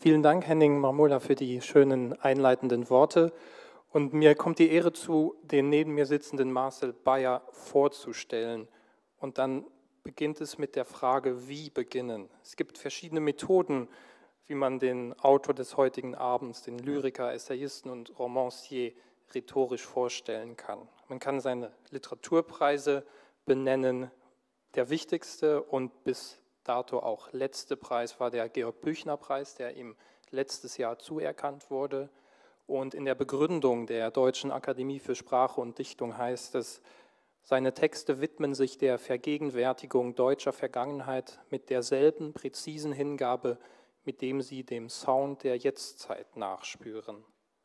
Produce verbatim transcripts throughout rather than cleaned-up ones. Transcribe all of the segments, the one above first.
Vielen Dank, Henning Marmola, für die schönen einleitenden Worte. Und mir kommt die Ehre zu, den neben mir sitzenden Marcel Beyer vorzustellen. Und dann beginnt es mit der Frage, wie beginnen? Es gibt verschiedene Methoden, wie man den Autor des heutigen Abends, den Lyriker, Essayisten und Romancier, rhetorisch vorstellen kann. Man kann seine Literaturpreise benennen. Der wichtigste und bis dato auch letzte Preis war der Georg-Büchner-Preis, der ihm letztes Jahr zuerkannt wurde. Und in der Begründung der Deutschen Akademie für Sprache und Dichtung heißt es, seine Texte widmen sich der Vergegenwärtigung deutscher Vergangenheit mit derselben präzisen Hingabe, mit dem sie dem Sound der Jetztzeit nachspüren.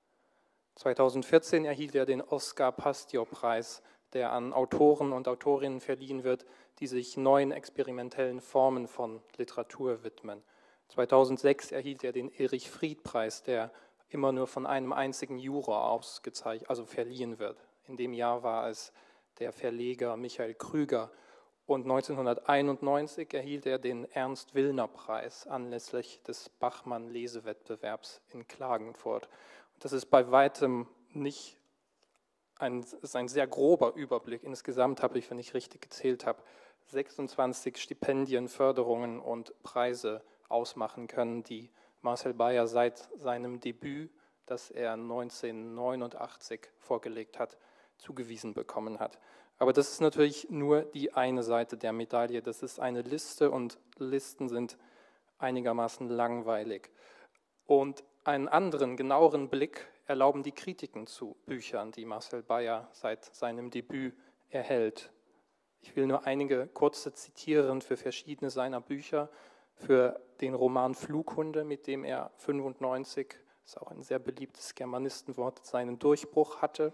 zweitausendvierzehn erhielt er den Oskar-Pastyor-Preis, der an Autoren und Autorinnen verliehen wird, die sich neuen experimentellen Formen von Literatur widmen. zweitausendsechs erhielt er den Erich-Fried-Preis, der immer nur von einem einzigen Juror ausgezeichnet, also verliehen wird. In dem Jahr war es der Verleger Michael Krüger. Und neunzehnhunderteinundneunzig erhielt er den Ernst-Willner-Preis anlässlich des Bachmann-Lesewettbewerbs in Klagenfurt. Und das ist bei weitem nicht ein, ist ein sehr grober Überblick. Insgesamt habe ich, wenn ich richtig gezählt habe, sechsundzwanzig Stipendien, Förderungen und Preise ausmachen können, die Marcel Beyer seit seinem Debüt, das er neunzehnhundertneunundachtzig vorgelegt hat, zugewiesen bekommen hat. Aber das ist natürlich nur die eine Seite der Medaille. Das ist eine Liste und Listen sind einigermaßen langweilig. Und einen anderen, genaueren Blick erlauben die Kritiken zu Büchern, die Marcel Beyer seit seinem Debüt erhält. Ich will nur einige kurze zitieren für verschiedene seiner Bücher. Für den Roman Flughunde, mit dem er fünfundneunzig, das ist auch ein sehr beliebtes Germanistenwort, seinen Durchbruch hatte.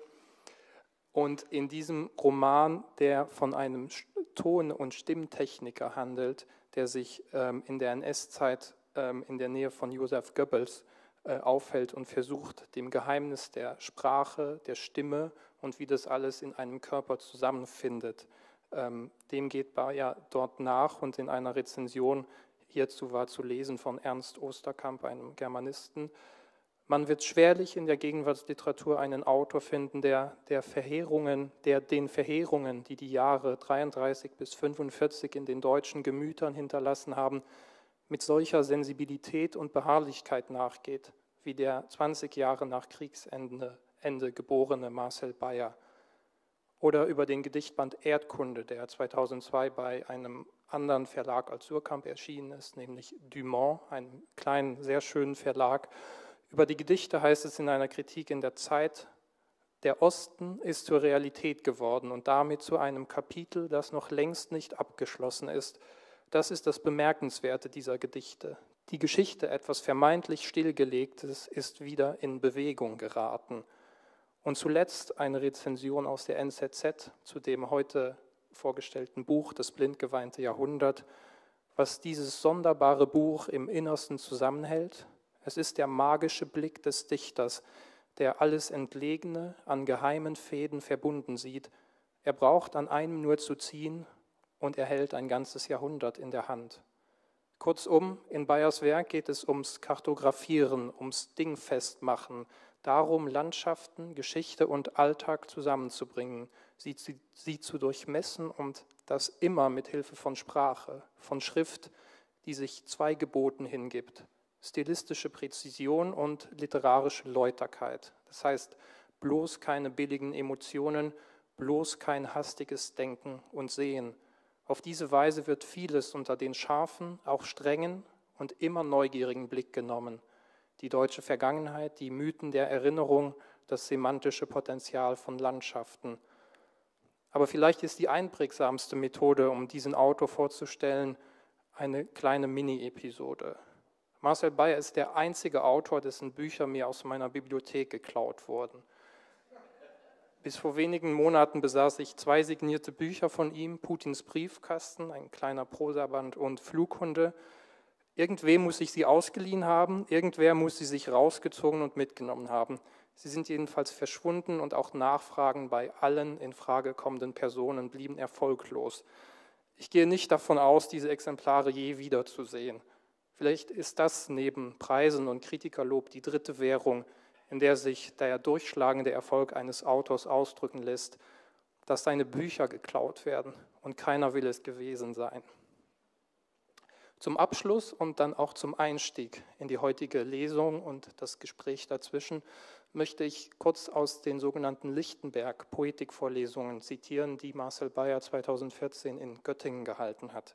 Und in diesem Roman, der von einem Ton- und Stimmtechniker handelt, der sich ähm, in der N S-Zeit ähm, in der Nähe von Joseph Goebbels äh, aufhält und versucht, dem Geheimnis der Sprache, der Stimme und wie das alles in einem Körper zusammenfindet, ähm, dem geht Beyer dort nach. Und in einer Rezension hierzu war zu lesen von Ernst Osterkamp, einem Germanisten: Man wird schwerlich in der Gegenwartsliteratur einen Autor finden, der, der, Verheerungen, der den Verheerungen, die die Jahre dreiunddreißig bis fünfundvierzig in den deutschen Gemütern hinterlassen haben, mit solcher Sensibilität und Beharrlichkeit nachgeht, wie der zwanzig Jahre nach Kriegsende Ende geborene Marcel Beyer. Oder über den Gedichtband Erdkunde, der zweitausendzwei bei einem anderen Verlag als Suhrkamp erschienen ist, nämlich Dumont, einem kleinen, sehr schönen Verlag. Über die Gedichte heißt es in einer Kritik in der Zeit: Der Osten ist zur Realität geworden und damit zu einem Kapitel, das noch längst nicht abgeschlossen ist. Das ist das Bemerkenswerte dieser Gedichte. Die Geschichte, etwas vermeintlich Stillgelegtes, ist wieder in Bewegung geraten. Und zuletzt eine Rezension aus der N Z Z zu dem heute vorgestellten Buch Das blindgeweinte Jahrhundert, was dieses sonderbare Buch im Innersten zusammenhält. Es ist der magische Blick des Dichters, der alles Entlegene an geheimen Fäden verbunden sieht. Er braucht an einem nur zu ziehen und er hält ein ganzes Jahrhundert in der Hand. Kurzum, in Beyers Werk geht es ums Kartografieren, ums Dingfestmachen, darum, Landschaften, Geschichte und Alltag zusammenzubringen, sie, sie, sie zu durchmessen und das immer mit Hilfe von Sprache, von Schrift, die sich zwei Geboten hingibt: stilistische Präzision und literarische Läuterkeit. Das heißt, bloß keine billigen Emotionen, bloß kein hastiges Denken und Sehen. Auf diese Weise wird vieles unter den scharfen, auch strengen und immer neugierigen Blick genommen. Die deutsche Vergangenheit, die Mythen der Erinnerung, das semantische Potenzial von Landschaften. Aber vielleicht ist die einprägsamste Methode, um diesen Autor vorzustellen, eine kleine Mini-Episode. Marcel Beyer ist der einzige Autor, dessen Bücher mir aus meiner Bibliothek geklaut wurden. Bis vor wenigen Monaten besaß ich zwei signierte Bücher von ihm: Putins Briefkasten, ein kleiner Prosaband, und Flughunde. Irgendwem muss ich sie ausgeliehen haben, irgendwer muss sie sich rausgezogen und mitgenommen haben. Sie sind jedenfalls verschwunden und auch Nachfragen bei allen in Frage kommenden Personen blieben erfolglos. Ich gehe nicht davon aus, diese Exemplare je wiederzusehen. Vielleicht ist das neben Preisen und Kritikerlob die dritte Währung, in der sich der durchschlagende Erfolg eines Autors ausdrücken lässt, dass seine Bücher geklaut werden und keiner will es gewesen sein. Zum Abschluss und dann auch zum Einstieg in die heutige Lesung und das Gespräch dazwischen möchte ich kurz aus den sogenannten Lichtenberg-Poetikvorlesungen zitieren, die Marcel Beyer zweitausendvierzehn in Göttingen gehalten hat.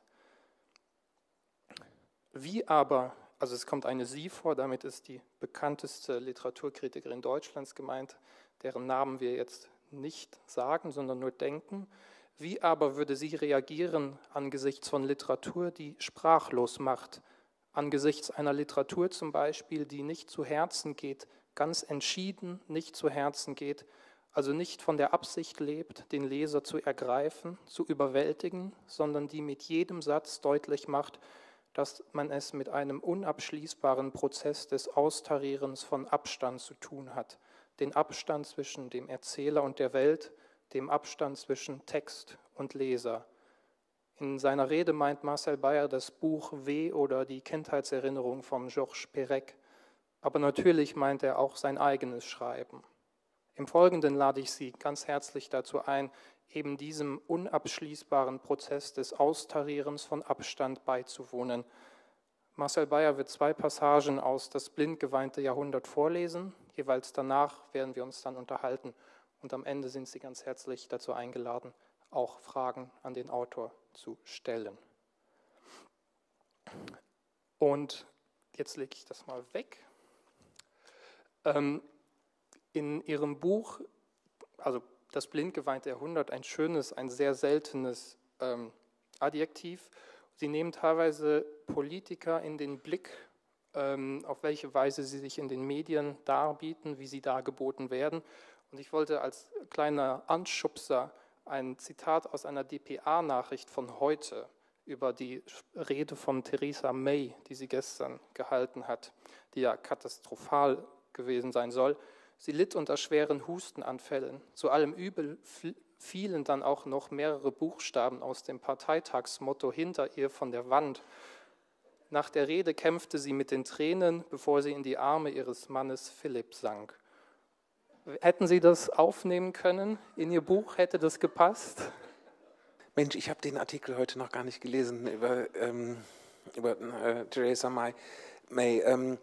Wie aber, also es kommt eine Sie vor, damit ist die bekannteste Literaturkritikerin Deutschlands gemeint, deren Namen wir jetzt nicht sagen, sondern nur denken. Wie aber würde sie reagieren angesichts von Literatur, die sprachlos macht, angesichts einer Literatur zum Beispiel, die nicht zu Herzen geht, ganz entschieden nicht zu Herzen geht, also nicht von der Absicht lebt, den Leser zu ergreifen, zu überwältigen, sondern die mit jedem Satz deutlich macht, dass man es mit einem unabschließbaren Prozess des Austarierens von Abstand zu tun hat, den Abstand zwischen dem Erzähler und der Welt, dem Abstand zwischen Text und Leser. In seiner Rede meint Marcel Beyer das Buch W. oder die Kindheitserinnerung von Georges Perec, aber natürlich meint er auch sein eigenes Schreiben. Im Folgenden lade ich Sie ganz herzlich dazu ein, eben diesem unabschließbaren Prozess des Austarierens von Abstand beizuwohnen. Marcel Beyer wird zwei Passagen aus Das blind geweinte Jahrhundert vorlesen. Jeweils danach werden wir uns dann unterhalten. Und am Ende sind Sie ganz herzlich dazu eingeladen, auch Fragen an den Autor zu stellen. Und jetzt lege ich das mal weg. In Ihrem Buch, also Das blind geweinte Jahrhundert, ein schönes, ein sehr seltenes ähm, Adjektiv. Sie nehmen teilweise Politiker in den Blick, ähm, auf welche Weise sie sich in den Medien darbieten, wie sie dargeboten werden. Und ich wollte als kleiner Anschubser ein Zitat aus einer D P A-Nachricht von heute über die Rede von Theresa May, die sie gestern gehalten hat, die ja katastrophal gewesen sein soll. Sie litt unter schweren Hustenanfällen. Zu allem Übel fielen dann auch noch mehrere Buchstaben aus dem Parteitagsmotto hinter ihr von der Wand. Nach der Rede kämpfte sie mit den Tränen, bevor sie in die Arme ihres Mannes Philipp sank. Hätten Sie das aufnehmen können in Ihr Buch? Hätte das gepasst? Mensch, ich habe den Artikel heute noch gar nicht gelesen über, ähm, über äh, Theresa May. May ähm,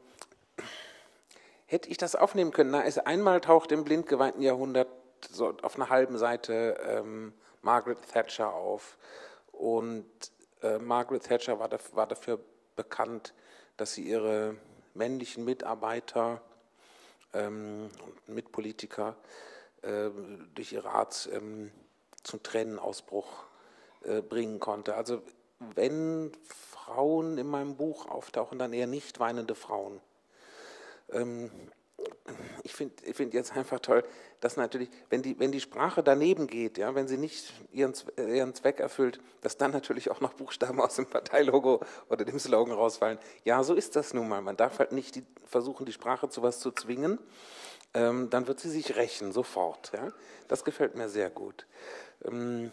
hätte ich das aufnehmen können? Na, es einmal taucht im blind geweinten Jahrhundert so auf einer halben Seite ähm, Margaret Thatcher auf. Und äh, Margaret Thatcher war, dafür, war dafür bekannt, dass sie ihre männlichen Mitarbeiter ähm, und Mitpolitiker äh, durch ihre Art ähm, zum Tränenausbruch äh, bringen konnte. Also wenn Frauen in meinem Buch auftauchen, dann eher nicht weinende Frauen. Ähm, ich finde ich find jetzt einfach toll, dass natürlich, wenn die, wenn die Sprache daneben geht, ja, wenn sie nicht ihren, ihren Zweck erfüllt, dass dann natürlich auch noch Buchstaben aus dem Parteilogo oder dem Slogan rausfallen. Ja, so ist das nun mal. Man darf halt nicht die, versuchen, die Sprache zu was zu zwingen. Ähm, dann wird sie sich rächen, sofort. Ja? Das gefällt mir sehr gut. Ähm,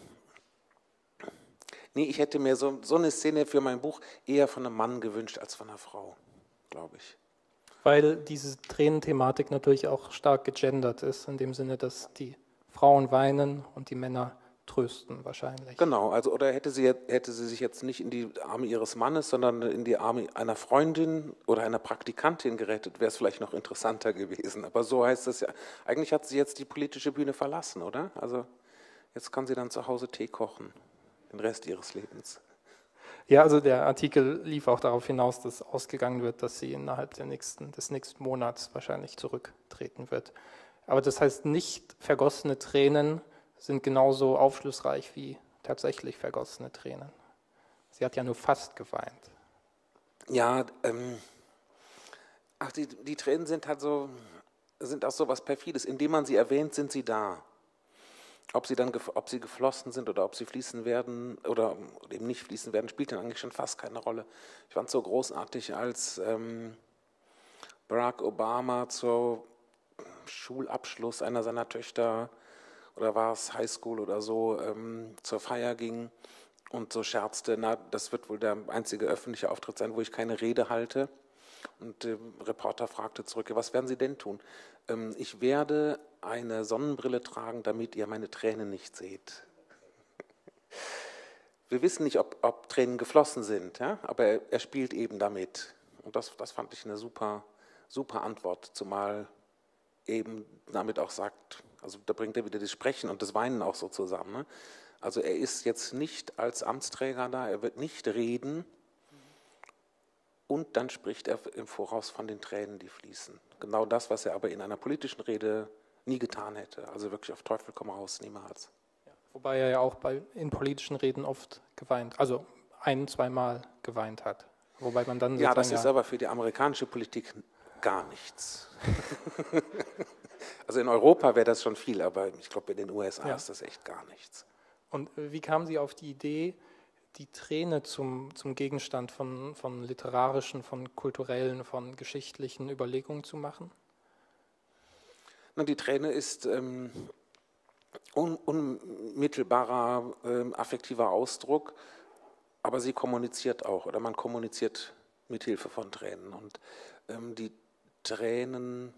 nee, ich hätte mir so, so eine Szene für mein Buch eher von einem Mann gewünscht als von einer Frau, glaube ich. Weil diese Tränenthematik natürlich auch stark gegendert ist, in dem Sinne, dass die Frauen weinen und die Männer trösten wahrscheinlich. Genau, also oder hätte sie, hätte sie sich jetzt nicht in die Arme ihres Mannes, sondern in die Arme einer Freundin oder einer Praktikantin gerettet, wäre es vielleicht noch interessanter gewesen. Aber so heißt es ja, eigentlich hat sie jetzt die politische Bühne verlassen, oder? Also jetzt kann sie dann zu Hause Tee kochen, den Rest ihres Lebens. Ja, also der Artikel lief auch darauf hinaus, dass ausgegangen wird, dass sie innerhalb der nächsten, des nächsten Monats wahrscheinlich zurücktreten wird. Aber das heißt, nicht vergossene Tränen sind genauso aufschlussreich wie tatsächlich vergossene Tränen. Sie hat ja nur fast geweint. Ja, ähm, ach, die, die Tränen sind halt so, sind auch so was Perfides. Indem man sie erwähnt, sind sie da. Ob sie dann, ob sie geflossen sind oder ob sie fließen werden oder eben nicht fließen werden, spielt dann eigentlich schon fast keine Rolle. Ich fand es so großartig, als ähm, Barack Obama zum Schulabschluss einer seiner Töchter, oder war es Highschool oder so, ähm, zur Feier ging und so scherzte, na, das wird wohl der einzige öffentliche Auftritt sein, wo ich keine Rede halte. Und der Reporter fragte zurück, was werden Sie denn tun? Ähm, ich werde eine Sonnenbrille tragen, damit ihr meine Tränen nicht seht. Wir wissen nicht, ob, ob Tränen geflossen sind, ja? Aber er, er spielt eben damit. Und das, das fand ich eine super, super Antwort, zumal eben damit auch sagt, also da bringt er wieder das Sprechen und das Weinen auch so zusammen. Ne? Also er ist jetzt nicht als Amtsträger da, er wird nicht reden und dann spricht er im Voraus von den Tränen, die fließen. Genau das, was er aber in einer politischen Rede nie getan hätte. Also wirklich auf Teufel komm raus, niemals. Ja, wobei er ja auch bei, in politischen Reden oft geweint, also ein-, zweimal geweint hat. Wobei man dann ja, das ist ja aber für die amerikanische Politik gar nichts. Also in Europa wäre das schon viel, aber ich glaube, in den U S A ja. ist das echt gar nichts. Und wie kamen Sie auf die Idee, die Träne zum, zum Gegenstand von, von literarischen, von kulturellen, von geschichtlichen Überlegungen zu machen? Na, die Träne ist ähm, un, unmittelbarer ähm, affektiver Ausdruck, aber sie kommuniziert auch, oder man kommuniziert mit Hilfe von Tränen. Und ähm, die Tränen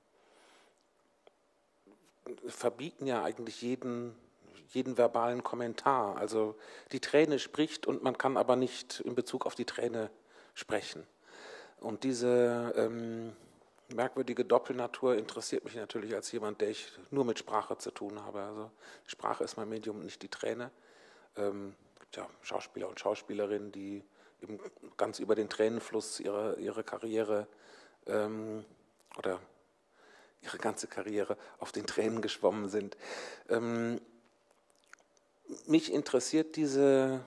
verbieten ja eigentlich jeden, jeden verbalen Kommentar. Also die Träne spricht und man kann aber nicht in Bezug auf die Träne sprechen. Und diese ähm, merkwürdige Doppelnatur interessiert mich natürlich als jemand, der ich nur mit Sprache zu tun habe. Also die Sprache ist mein Medium, nicht die Träne. Ähm, es gibt ja Schauspieler und Schauspielerinnen, die eben ganz über den Tränenfluss ihre, ihre Karriere ähm, oder ihre ganze Karriere auf den Tränen geschwommen sind. Ähm, mich interessiert diese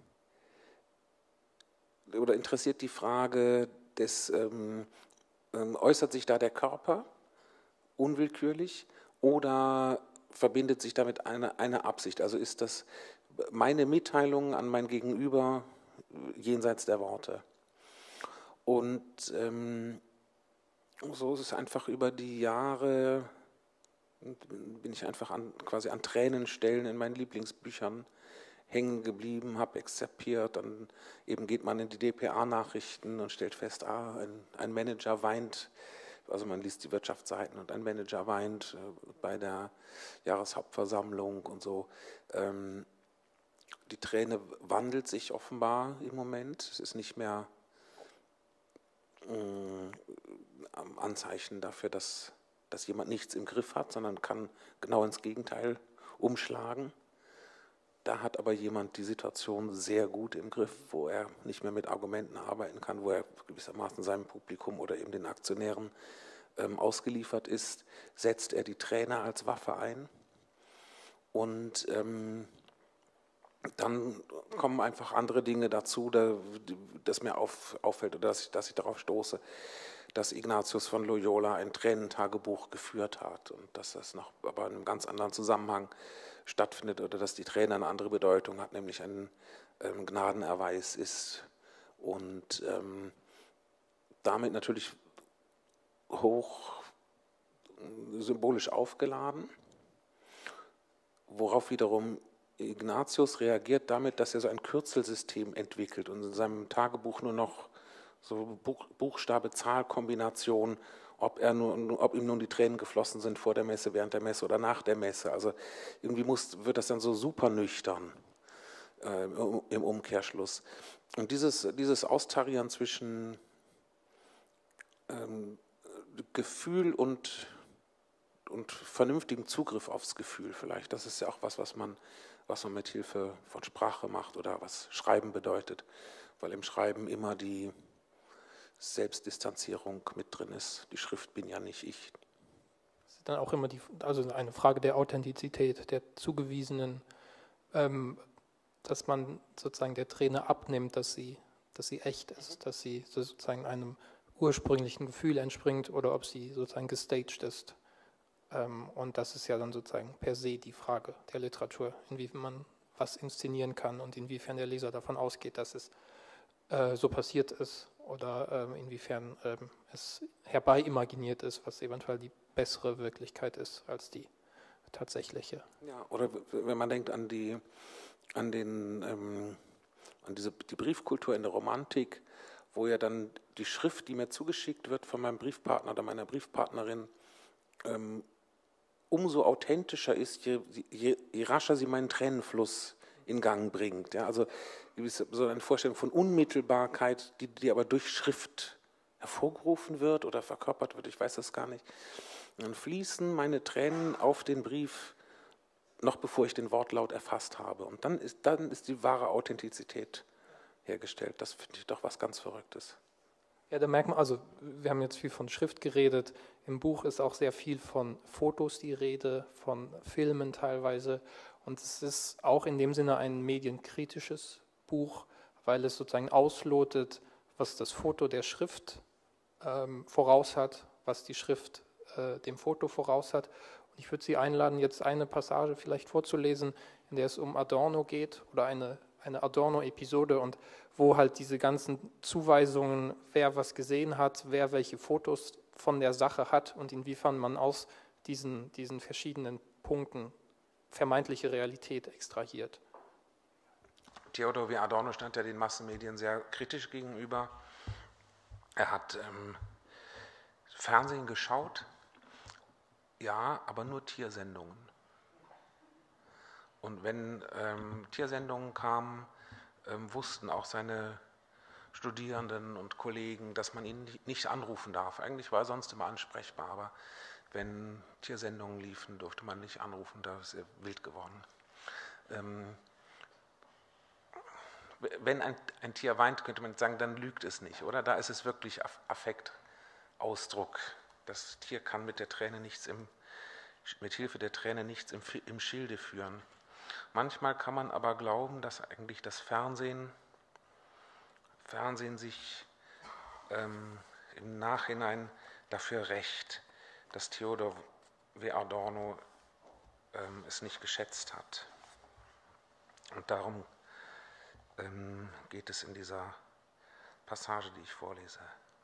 oder interessiert die Frage des ähm, ähm, äußert sich da der Körper unwillkürlich oder verbindet sich damit eine, eine Absicht? Also ist das meine Mitteilung an mein Gegenüber jenseits der Worte? Und ähm, so ist es einfach über die Jahre, bin ich einfach an, quasi an Tränenstellen in meinen Lieblingsbüchern hängen geblieben, habe exzerpiert, dann eben geht man in die D P A-Nachrichten und stellt fest, ah, ein, ein Manager weint, also man liest die Wirtschaftsseiten und ein Manager weint äh, bei der Jahreshauptversammlung und so. Ähm, die Träne wandelt sich offenbar im Moment, es ist nicht mehr Anzeichen dafür, dass, dass jemand nichts im Griff hat, sondern kann genau ins Gegenteil umschlagen. Da hat aber jemand die Situation sehr gut im Griff, wo er nicht mehr mit Argumenten arbeiten kann, wo er gewissermaßen seinem Publikum oder eben den Aktionären ähm, ausgeliefert ist, setzt er die Träne als Waffe ein. Und ähm, dann kommen einfach andere Dinge dazu, da, das mir auf, auffällt oder dass ich, dass ich darauf stoße, dass Ignatius von Loyola ein Tränentagebuch geführt hat und dass das noch aber in einem ganz anderen Zusammenhang stattfindet oder dass die Träne eine andere Bedeutung hat, nämlich ein ähm, Gnadenerweis ist und ähm, damit natürlich hoch symbolisch aufgeladen, worauf wiederum Ignatius reagiert damit, dass er so ein Kürzelsystem entwickelt und in seinem Tagebuch nur noch so Buchstabe-Zahl-Kombination, ob, er nur, ob ihm nun die Tränen geflossen sind vor der Messe, während der Messe oder nach der Messe. Also irgendwie muss, wird das dann so super nüchtern äh, im Umkehrschluss. Und dieses, dieses Austarieren zwischen ähm, Gefühl und, und vernünftigem Zugriff aufs Gefühl vielleicht, das ist ja auch was, was man was man mit Hilfe von Sprache macht oder was Schreiben bedeutet, weil im Schreiben immer die Selbstdistanzierung mit drin ist. Die Schrift bin ja nicht ich. Das ist dann auch immer die, also eine Frage der Authentizität, der zugewiesenen, ähm, dass man sozusagen der Träne abnimmt, dass sie, dass sie echt ist, dass sie sozusagen einem ursprünglichen Gefühl entspringt oder ob sie sozusagen gestaged ist. Und das ist ja dann sozusagen per se die Frage der Literatur, inwiefern man was inszenieren kann und inwiefern der Leser davon ausgeht, dass es äh, so passiert ist oder äh, inwiefern äh, es herbeiimaginiert ist, was eventuell die bessere Wirklichkeit ist als die tatsächliche. Ja, oder wenn man denkt an die an, den, ähm, an diese, die Briefkultur in der Romantik, wo ja dann die Schrift, die mir zugeschickt wird von meinem Briefpartner oder meiner Briefpartnerin, ähm, umso authentischer ist, je, je, je rascher sie meinen Tränenfluss in Gang bringt. Ja, also so eine Vorstellung von Unmittelbarkeit, die, die aber durch Schrift hervorgerufen wird oder verkörpert wird, ich weiß das gar nicht. Dann fließen meine Tränen auf den Brief, noch bevor ich den Wortlaut erfasst habe. Und dann ist, dann ist die wahre Authentizität hergestellt. Das finde ich doch was ganz Verrücktes. Ja, da merkt man, also wir haben jetzt viel von Schrift geredet, im Buch ist auch sehr viel von Fotos die Rede, von Filmen teilweise, und es ist auch in dem Sinne ein medienkritisches Buch, weil es sozusagen auslotet, was das Foto der Schrift ähm, voraus hat, was die Schrift äh, dem Foto voraus hat. Und ich würde Sie einladen, jetzt eine Passage vielleicht vorzulesen, in der es um Adorno geht oder eine, eine Adorno-Episode und wo halt diese ganzen Zuweisungen, wer was gesehen hat, wer welche Fotos von der Sache hat und inwiefern man aus diesen, diesen verschiedenen Punkten vermeintliche Realität extrahiert. Theodor W. Adorno stand ja den Massenmedien sehr kritisch gegenüber. Er hat ähm, Fernsehen geschaut, ja, aber nur Tiersendungen. Und wenn ähm, Tiersendungen kamen, ähm, wussten auch seine Studierenden und Kollegen, dass man ihn nicht anrufen darf. Eigentlich war er sonst immer ansprechbar, aber wenn Tiersendungen liefen, durfte man nicht anrufen, da ist er wild geworden. Ähm, wenn ein, ein Tier weint, könnte man sagen, dann lügt es nicht, oder? Da ist es wirklich Affektausdruck. Das Tier kann mit der Träne nichts im, mit Hilfe der Träne nichts im, im Schilde führen. Manchmal kann man aber glauben, dass eigentlich das Fernsehen, Fernsehen sich ähm, im Nachhinein dafür rächt, dass Theodor W. Adorno ähm, es nicht geschätzt hat. Und darum ähm, geht es in dieser Passage, die ich vorlese.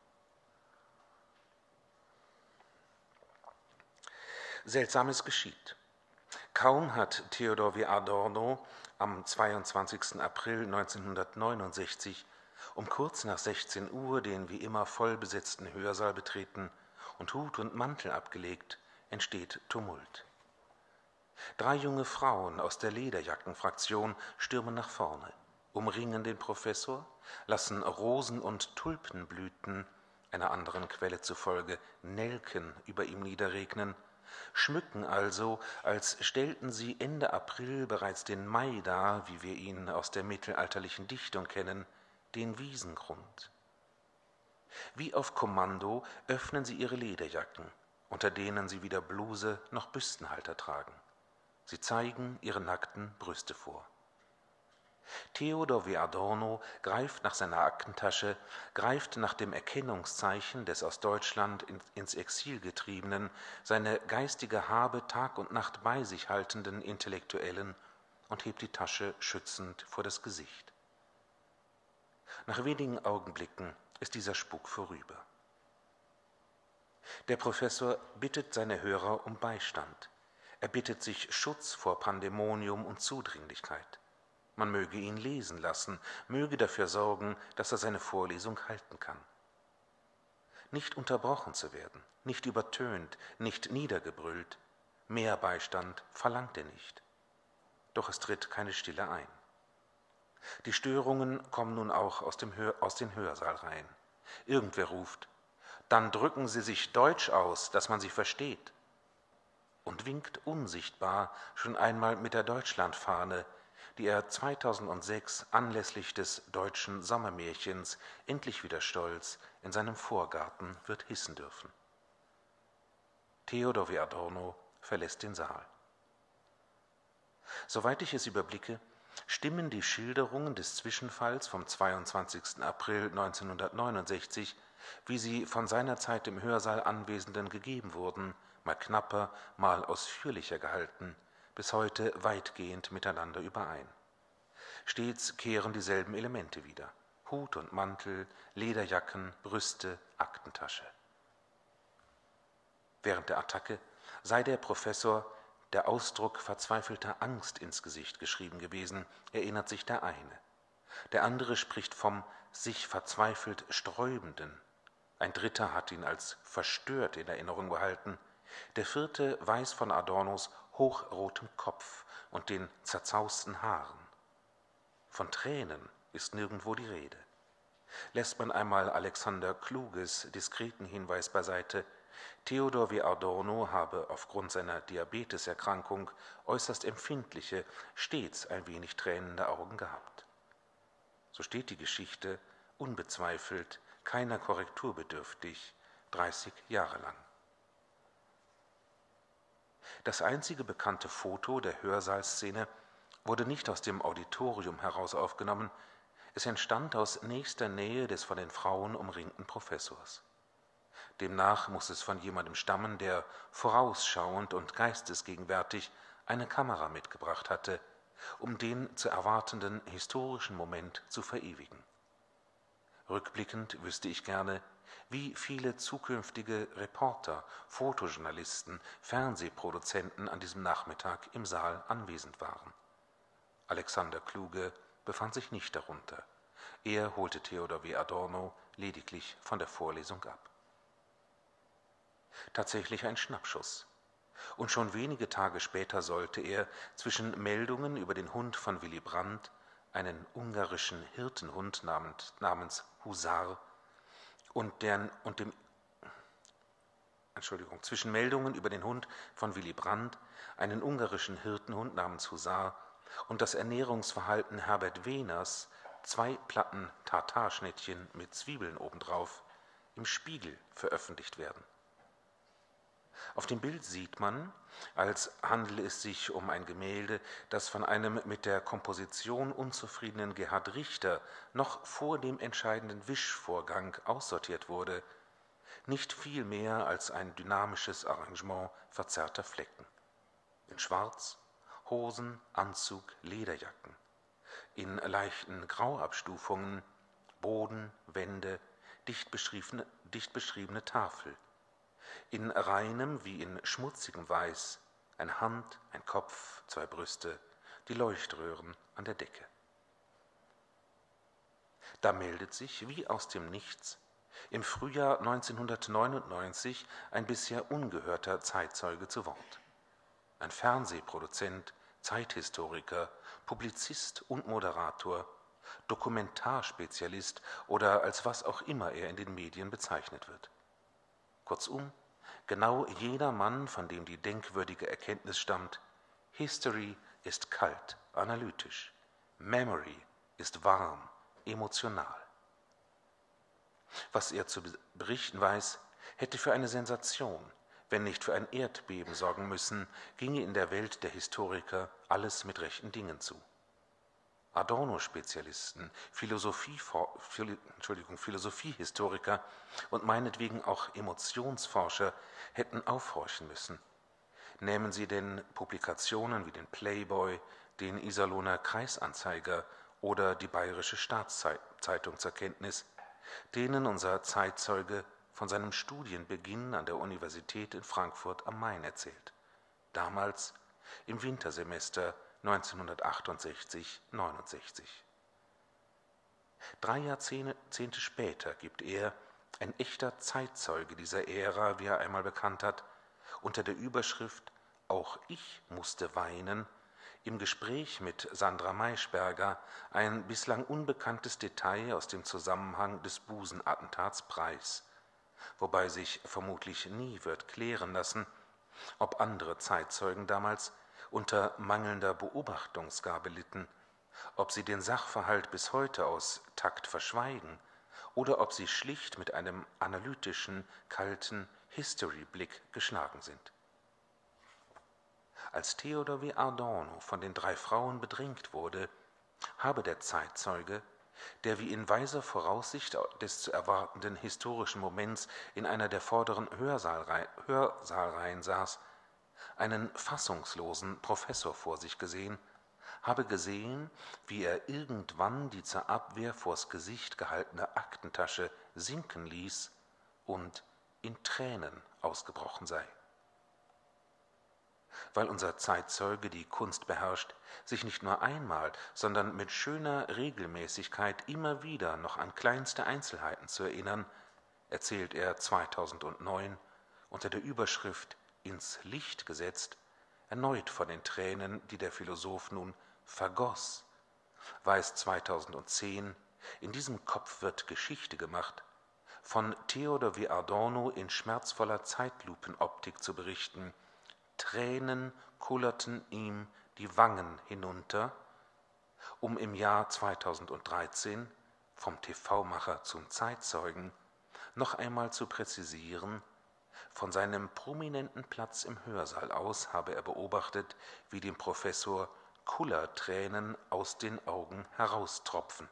Seltsames geschieht. Kaum hat Theodor W. Adorno am zweiundzwanzigsten April neunzehnhundertneunundsechzig um kurz nach sechzehn Uhr den wie immer vollbesetzten Hörsaal betreten und Hut und Mantel abgelegt, entsteht Tumult. Drei junge Frauen aus der Lederjackenfraktion stürmen nach vorne, umringen den Professor, lassen Rosen- und Tulpenblüten, einer anderen Quelle zufolge Nelken, über ihm niederregnen, schmücken also, als stellten sie Ende April bereits den Mai dar, wie wir ihn aus der mittelalterlichen Dichtung kennen, den Wiesengrund. Wie auf Kommando öffnen sie ihre Lederjacken, unter denen sie weder Bluse noch Büstenhalter tragen. Sie zeigen ihre nackten Brüste vor. Theodor W. Adorno greift nach seiner Aktentasche, greift nach dem Erkennungszeichen des aus Deutschland in, ins Exil getriebenen, seine geistige Habe Tag und Nacht bei sich haltenden Intellektuellen und hebt die Tasche schützend vor das Gesicht. Nach wenigen Augenblicken ist dieser Spuk vorüber. Der Professor bittet seine Hörer um Beistand. Er bittet sich Schutz vor Pandemonium und Zudringlichkeit. Man möge ihn lesen lassen, möge dafür sorgen, dass er seine Vorlesung halten kann. Nicht unterbrochen zu werden, nicht übertönt, nicht niedergebrüllt, mehr Beistand verlangt er nicht. Doch es tritt keine Stille ein. Die Störungen kommen nun auch aus, dem Hör, aus den Hörsaalreihen. Irgendwer ruft, dann drücken Sie sich Deutsch aus, dass man Sie versteht, und winkt unsichtbar schon einmal mit der Deutschlandfahne, die er zweitausendsechs anlässlich des deutschen Sommermärchens endlich wieder stolz in seinem Vorgarten wird hissen dürfen. Theodor W. Adorno verlässt den Saal. Soweit ich es überblicke, stimmen die Schilderungen des Zwischenfalls vom zweiundzwanzigsten April neunzehnhundertneunundsechzig, wie sie von seiner Zeit im Hörsaal Anwesenden gegeben wurden, mal knapper, mal ausführlicher gehalten, bis heute weitgehend miteinander überein. Stets kehren dieselben Elemente wieder: Hut und Mantel, Lederjacken, Brüste, Aktentasche. Während der Attacke sei der Professor der Ausdruck verzweifelter Angst ins Gesicht geschrieben gewesen, erinnert sich der eine. Der andere spricht vom sich verzweifelt Sträubenden. Ein dritter hat ihn als verstört in Erinnerung behalten. Der vierte weiß von Adornos hochrotem Kopf und den zerzausten Haaren. Von Tränen ist nirgendwo die Rede. Lässt man einmal Alexander Kluges diskreten Hinweis beiseite, Theodor W. Adorno habe aufgrund seiner Diabeteserkrankung äußerst empfindliche, stets ein wenig tränende Augen gehabt. So steht die Geschichte unbezweifelt, keiner Korrektur bedürftig, dreißig Jahre lang. Das einzige bekannte Foto der Hörsaalszene wurde nicht aus dem Auditorium heraus aufgenommen, es entstand aus nächster Nähe des von den Frauen umringten Professors. Demnach muss es von jemandem stammen, der vorausschauend und geistesgegenwärtig eine Kamera mitgebracht hatte, um den zu erwartenden historischen Moment zu verewigen. Rückblickend wüsste ich gerne, wie viele zukünftige Reporter, Fotojournalisten, Fernsehproduzenten an diesem Nachmittag im Saal anwesend waren. Alexander Kluge befand sich nicht darunter. Er holte Theodor W. Adorno lediglich von der Vorlesung ab. Tatsächlich ein Schnappschuss. Und schon wenige Tage später sollte er zwischen Meldungen über den Hund von Willy Brandt, einen ungarischen Hirtenhund namens, namens Husar, und, deren, und dem Entschuldigung, zwischen Meldungen über den Hund von Willy Brandt, einen ungarischen Hirtenhund namens Husar, und das Ernährungsverhalten Herbert Wehners, zwei Platten Tartarschnittchen mit Zwiebeln obendrauf, im Spiegel veröffentlicht werden. Auf dem Bild sieht man, als handele es sich um ein Gemälde, das von einem mit der Komposition unzufriedenen Gerhard Richter noch vor dem entscheidenden Wischvorgang aussortiert wurde, nicht viel mehr als ein dynamisches Arrangement verzerrter Flecken. In Schwarz, Hosen, Anzug, Lederjacken, in leichten Grauabstufungen, Boden, Wände, dicht beschriebene, dicht beschriebene Tafel, in reinem wie in schmutzigem Weiß, eine Hand, ein Kopf, zwei Brüste, die Leuchtröhren an der Decke. Da meldet sich, wie aus dem Nichts, im Frühjahr neunzehnhundertneunundneunzig ein bisher ungehörter Zeitzeuge zu Wort. Ein Fernsehproduzent, Zeithistoriker, Publizist und Moderator, Dokumentarspezialist oder als was auch immer er in den Medien bezeichnet wird. Kurzum, genau jener Mann, von dem die denkwürdige Erkenntnis stammt: History ist kalt, analytisch, Memory ist warm, emotional. Was er zu berichten weiß, hätte für eine Sensation, wenn nicht für ein Erdbeben sorgen müssen, ginge in der Welt der Historiker alles mit rechten Dingen zu. Adorno-Spezialisten, Philosophie, Entschuldigung, Philosophiehistoriker und meinetwegen auch Emotionsforscher hätten aufhorchen müssen. Nehmen Sie denn Publikationen wie den Playboy, den Iserlohner Kreisanzeiger oder die Bayerische Staatszeitung zur Kenntnis, denen unser Zeitzeuge von seinem Studienbeginn an der Universität in Frankfurt am Main erzählt, damals im Wintersemester neunzehnhundertachtundsechzig neunundsechzig. Drei Jahrzehnte später gibt er, ein echter Zeitzeuge dieser Ära, wie er einmal bekannt hat, unter der Überschrift »Auch ich musste weinen« im Gespräch mit Sandra Maischberger ein bislang unbekanntes Detail aus dem Zusammenhang des Busenattentats preis, wobei sich vermutlich nie wird klären lassen, ob andere Zeitzeugen damals unter mangelnder Beobachtungsgabe litten, ob sie den Sachverhalt bis heute aus Takt verschweigen oder ob sie schlicht mit einem analytischen, kalten History-Blick geschlagen sind. Als Theodor W. Adorno von den drei Frauen bedrängt wurde, habe der Zeitzeuge, der wie in weiser Voraussicht des zu erwartenden historischen Moments in einer der vorderen Hörsaalrei- Hörsaalreihen saß, einen fassungslosen Professor vor sich gesehen, habe gesehen, wie er irgendwann die zur Abwehr vors Gesicht gehaltene Aktentasche sinken ließ und in Tränen ausgebrochen sei. weil unser Zeitzeuge die Kunst beherrscht, sich nicht nur einmal, sondern mit schöner Regelmäßigkeit immer wieder noch an kleinste Einzelheiten zu erinnern, erzählt er zweitausendneun unter der Überschrift »Ins Licht gesetzt« erneut von den Tränen, die der Philosoph nun vergoss, weiß zweitausendzehn, in diesem Kopf wird Geschichte gemacht, von Theodor W. Adorno in schmerzvoller Zeitlupenoptik zu berichten. Tränen kullerten ihm die Wangen hinunter, um im Jahr zweitausenddreizehn, vom T V-Macher zum Zeitzeugen, noch einmal zu präzisieren, von seinem prominenten Platz im Hörsaal aus habe er beobachtet, wie dem Professor Kullertränen aus den Augen heraustropfen.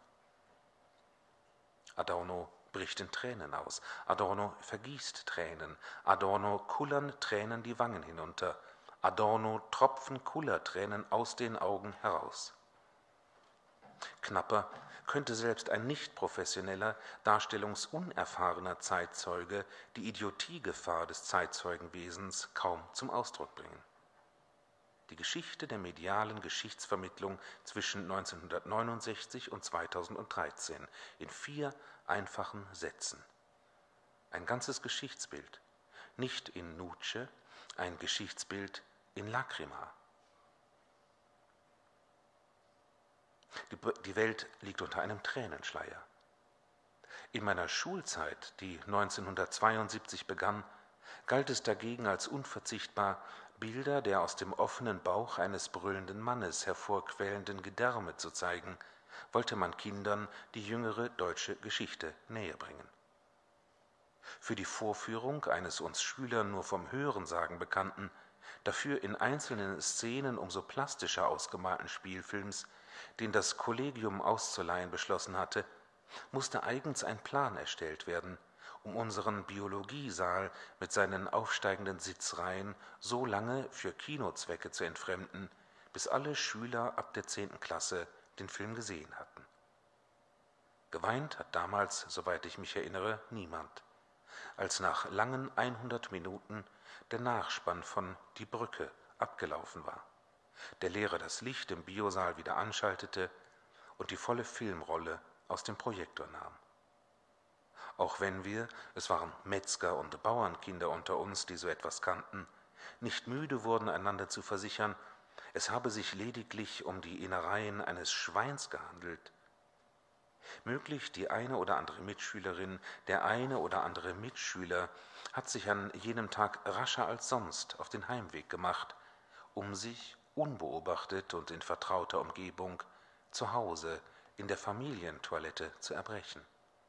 Adorno bricht in Tränen aus, Adorno vergießt Tränen, Adorno kullern Tränen die Wangen hinunter, Adorno tropfen Kullertränen aus den Augen heraus. Knapper könnte selbst ein nicht professioneller, darstellungsunerfahrener Zeitzeuge die Idiotiegefahr des Zeitzeugenwesens kaum zum Ausdruck bringen. Die Geschichte der medialen Geschichtsvermittlung zwischen neunzehnhundertneunundsechzig und zweitausenddreizehn in vier einfachen Sätzen. Ein ganzes Geschichtsbild, nicht in Nuce, ein Geschichtsbild in Lacrima. Die, die Welt liegt unter einem Tränenschleier. In meiner Schulzeit, die neunzehnhundertzweiundsiebzig begann, galt es dagegen als unverzichtbar, Bilder der aus dem offenen Bauch eines brüllenden Mannes hervorquellenden Gedärme zu zeigen, wollte man Kindern die jüngere deutsche Geschichte näherbringen. Für die Vorführung eines uns Schülern nur vom Hörensagen bekannten, dafür in einzelnen Szenen umso plastischer ausgemalten Spielfilms, den das Kollegium auszuleihen beschlossen hatte, musste eigens ein Plan erstellt werden, um unseren Biologiesaal mit seinen aufsteigenden Sitzreihen so lange für Kinozwecke zu entfremden, bis alle Schüler ab der zehnten Klasse den Film gesehen hatten. Geweint hat damals, soweit ich mich erinnere, niemand, als nach langen hundert Minuten der Nachspann von »Die Brücke« abgelaufen war, der Lehrer das Licht im Biosaal wieder anschaltete und die volle Filmrolle aus dem Projektor nahm. Auch wenn wir, es waren Metzger und Bauernkinder unter uns, die so etwas kannten, nicht müde wurden, einander zu versichern, es habe sich lediglich um die Innereien eines Schweins gehandelt. Möglich die eine oder andere Mitschülerin, der eine oder andere Mitschüler hat sich an jenem Tag rascher als sonst auf den Heimweg gemacht, um sich, unbeobachtet und in vertrauter Umgebung, zu Hause in der Familientoilette zu erbrechen.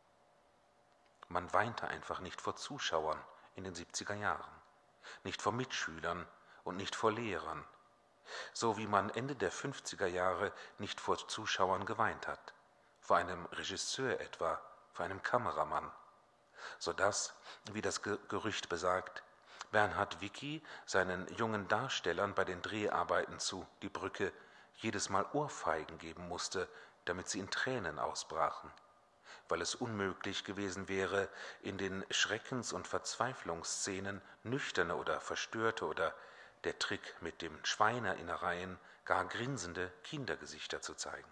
Man weinte einfach nicht vor Zuschauern in den siebziger Jahren, nicht vor Mitschülern und nicht vor Lehrern, so wie man Ende der fünfziger Jahre nicht vor Zuschauern geweint hat, vor einem Regisseur etwa, vor einem Kameramann, sodass, wie das Gerücht besagt, Bernhard Wicki seinen jungen Darstellern bei den Dreharbeiten zu »Die Brücke« jedes Mal Ohrfeigen geben musste, damit sie in Tränen ausbrachen, weil es unmöglich gewesen wäre, in den Schreckens- und Verzweiflungsszenen nüchterne oder verstörte oder der Trick mit dem Schweinerinnereien gar grinsende Kindergesichter zu zeigen.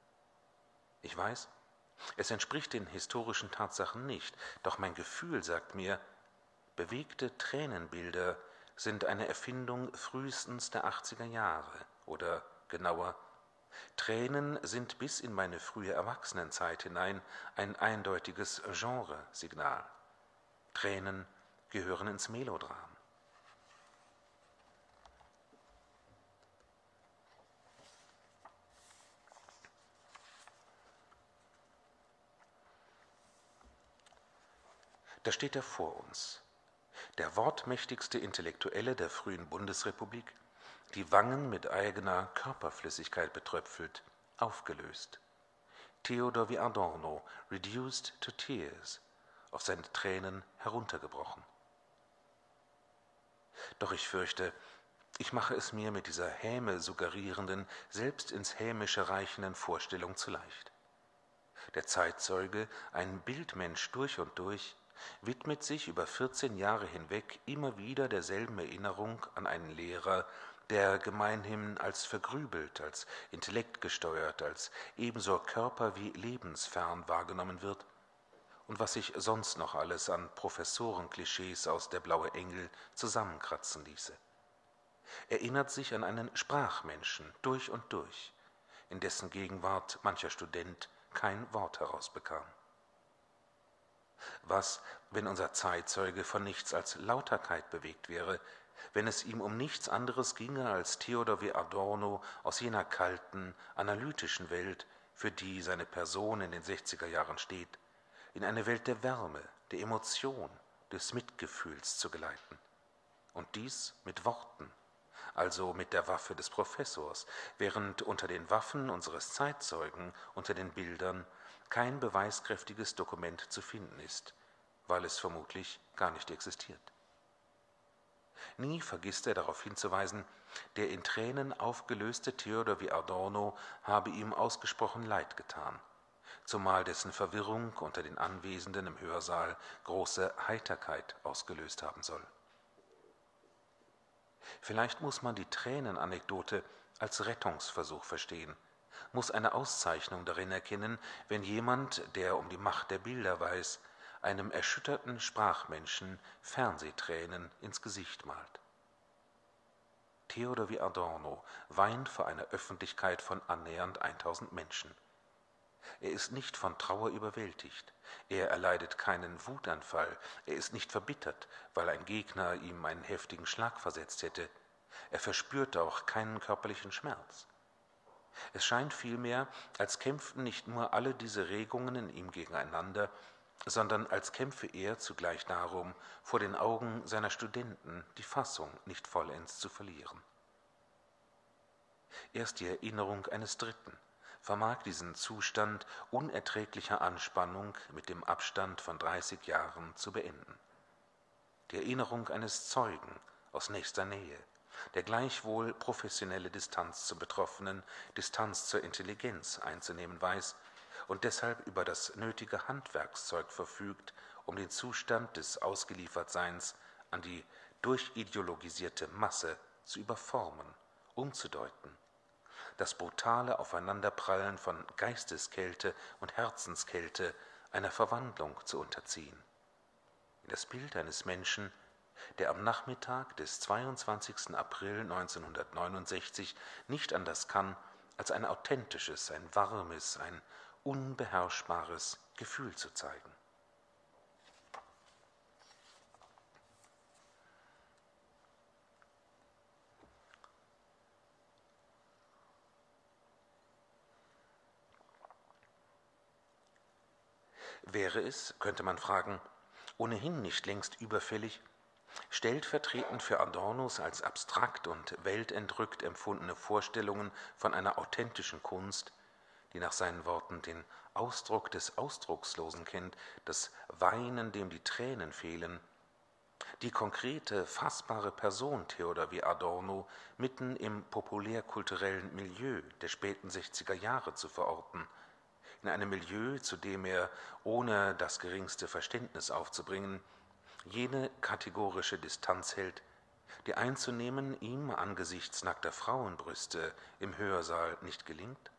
Ich weiß, es entspricht den historischen Tatsachen nicht, doch mein Gefühl sagt mir, bewegte Tränenbilder sind eine Erfindung frühestens der achtziger Jahre oder genauer, Tränen sind bis in meine frühe Erwachsenenzeit hinein ein eindeutiges Genresignal. Tränen gehören ins Melodram. Da steht er vor uns, der wortmächtigste Intellektuelle der frühen Bundesrepublik, die Wangen mit eigener Körperflüssigkeit betröpfelt, aufgelöst. Theodor W. Adorno, reduced to tears, auf seine Tränen heruntergebrochen. Doch ich fürchte, ich mache es mir mit dieser Häme suggerierenden, selbst ins Hämische reichenden Vorstellung zu leicht. Der Zeitzeuge, ein Bildmensch durch und durch, widmet sich über vierzehn Jahre hinweg immer wieder derselben Erinnerung an einen Lehrer, der gemeinhin als vergrübelt, als intellektgesteuert, als ebenso körper- wie lebensfern wahrgenommen wird, und was sich sonst noch alles an Professorenklischees aus Der blaue Engel zusammenkratzen ließe. Erinnert sich an einen Sprachmenschen durch und durch, in dessen Gegenwart mancher Student kein Wort herausbekam. Was, wenn unser Zeitzeuge von nichts als Lauterkeit bewegt wäre, wenn es ihm um nichts anderes ginge, als Theodor W. Adorno aus jener kalten, analytischen Welt, für die seine Person in den sechziger Jahren steht, in eine Welt der Wärme, der Emotion, des Mitgefühls zu geleiten. Und dies mit Worten, also mit der Waffe des Professors, während unter den Waffen unseres Zeitzeugen, unter den Bildern, kein beweiskräftiges Dokument zu finden ist, weil es vermutlich gar nicht existiert. Nie vergisst er darauf hinzuweisen, der in Tränen aufgelöste Theodor W. Adorno habe ihm ausgesprochen leid getan, zumal dessen Verwirrung unter den Anwesenden im Hörsaal große Heiterkeit ausgelöst haben soll. Vielleicht muss man die Tränenanekdote als Rettungsversuch verstehen, muss eine Auszeichnung darin erkennen, wenn jemand, der um die Macht der Bilder weiß, einem erschütterten Sprachmenschen Fernsehtränen ins Gesicht malt. Theodor W. Adorno weint vor einer Öffentlichkeit von annähernd tausend Menschen. Er ist nicht von Trauer überwältigt, er erleidet keinen Wutanfall, er ist nicht verbittert, weil ein Gegner ihm einen heftigen Schlag versetzt hätte, er verspürt auch keinen körperlichen Schmerz. Es scheint vielmehr, als kämpften nicht nur alle diese Regungen in ihm gegeneinander, sondern als kämpfe er zugleich darum, vor den Augen seiner Studenten die Fassung nicht vollends zu verlieren. Erst die Erinnerung eines Dritten vermag diesen Zustand unerträglicher Anspannung mit dem Abstand von dreißig Jahren zu beenden. Die Erinnerung eines Zeugen aus nächster Nähe, der gleichwohl professionelle Distanz zum Betroffenen, Distanz zur Intelligenz einzunehmen weiß und deshalb über das nötige Handwerkszeug verfügt, um den Zustand des Ausgeliefertseins an die durchideologisierte Masse zu überformen, umzudeuten, das brutale Aufeinanderprallen von Geisteskälte und Herzenskälte einer Verwandlung zu unterziehen. In das Bild eines Menschen, der am Nachmittag des zweiundzwanzigsten April neunzehnhundertneunundsechzig nicht anders kann, als ein authentisches, ein warmes, ein unbeherrschbares Gefühl zu zeigen. Wäre es, könnte man fragen, ohnehin nicht längst überfällig, stellvertretend für Adornos als abstrakt und weltentrückt empfundene Vorstellungen von einer authentischen Kunst, die nach seinen Worten den Ausdruck des Ausdruckslosen kennt, das Weinen, dem die Tränen fehlen, die konkrete, fassbare Person Theodor W. Adorno mitten im populärkulturellen Milieu der späten sechziger Jahre zu verorten, in einem Milieu, zu dem er, ohne das geringste Verständnis aufzubringen, jene kategorische Distanz hält, die einzunehmen ihm angesichts nackter Frauenbrüste im Hörsaal nicht gelingt?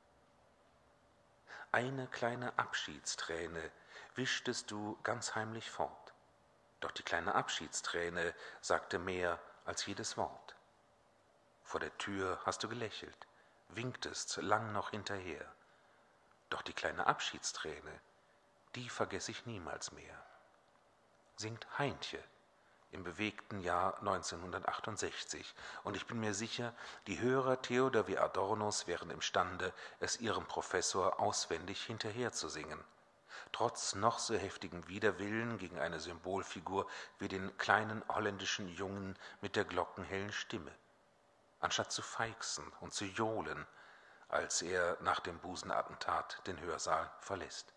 Eine kleine Abschiedsträne wischtest du ganz heimlich fort, doch die kleine Abschiedsträne sagte mehr als jedes Wort. Vor der Tür hast du gelächelt, winktest lang noch hinterher, doch die kleine Abschiedsträne, die vergesse ich niemals mehr, singt Heintje im bewegten Jahr neunzehnhundertachtundsechzig, und ich bin mir sicher, die Hörer Theodor W. Adornos wären imstande, es ihrem Professor auswendig hinterherzusingen, trotz noch so heftigem Widerwillen gegen eine Symbolfigur wie den kleinen holländischen Jungen mit der glockenhellen Stimme, anstatt zu feixen und zu johlen, als er nach dem Busenattentat den Hörsaal verlässt.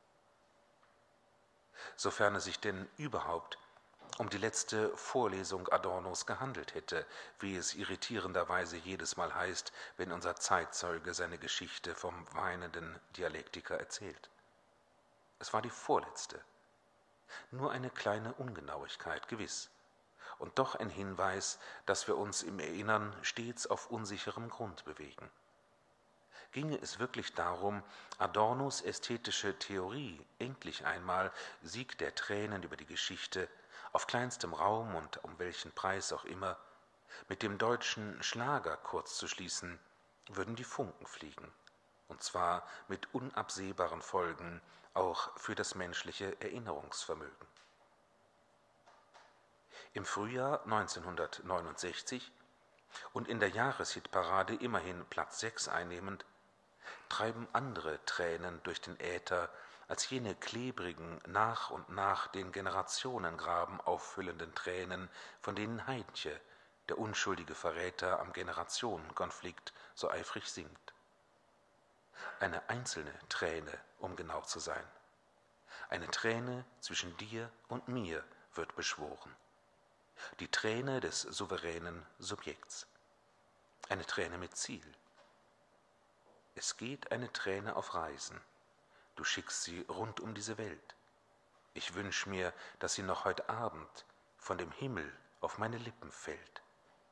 Sofern es sich denn überhaupt um die letzte Vorlesung Adornos gehandelt hätte, wie es irritierenderweise jedes Mal heißt, wenn unser Zeitzeuge seine Geschichte vom weinenden Dialektiker erzählt. Es war die vorletzte. Nur eine kleine Ungenauigkeit, gewiss. und doch ein Hinweis, dass wir uns im Erinnern stets auf unsicherem Grund bewegen. Ginge es wirklich darum, Adornos ästhetische Theorie, endlich einmal Sieg der Tränen über die Geschichte, auf kleinstem Raum und um welchen Preis auch immer, mit dem deutschen Schlager kurz zu schließen, würden die Funken fliegen, und zwar mit unabsehbaren Folgen auch für das menschliche Erinnerungsvermögen. Im Frühjahr neunzehnhundertneunundsechzig und in der Jahreshitparade immerhin Platz sechs einnehmend, treiben andere Tränen durch den Äther als jene klebrigen, nach und nach den Generationengraben auffüllenden Tränen, von denen Heintje, der unschuldige Verräter am Generationenkonflikt, so eifrig singt. Eine einzelne Träne, um genau zu sein. Eine Träne zwischen dir und mir wird beschworen. Die Träne des souveränen Subjekts. Eine Träne mit Ziel. Es geht eine Träne auf Reisen. Du schickst sie rund um diese Welt. Ich wünsch mir, dass sie noch heute Abend von dem Himmel auf meine Lippen fällt.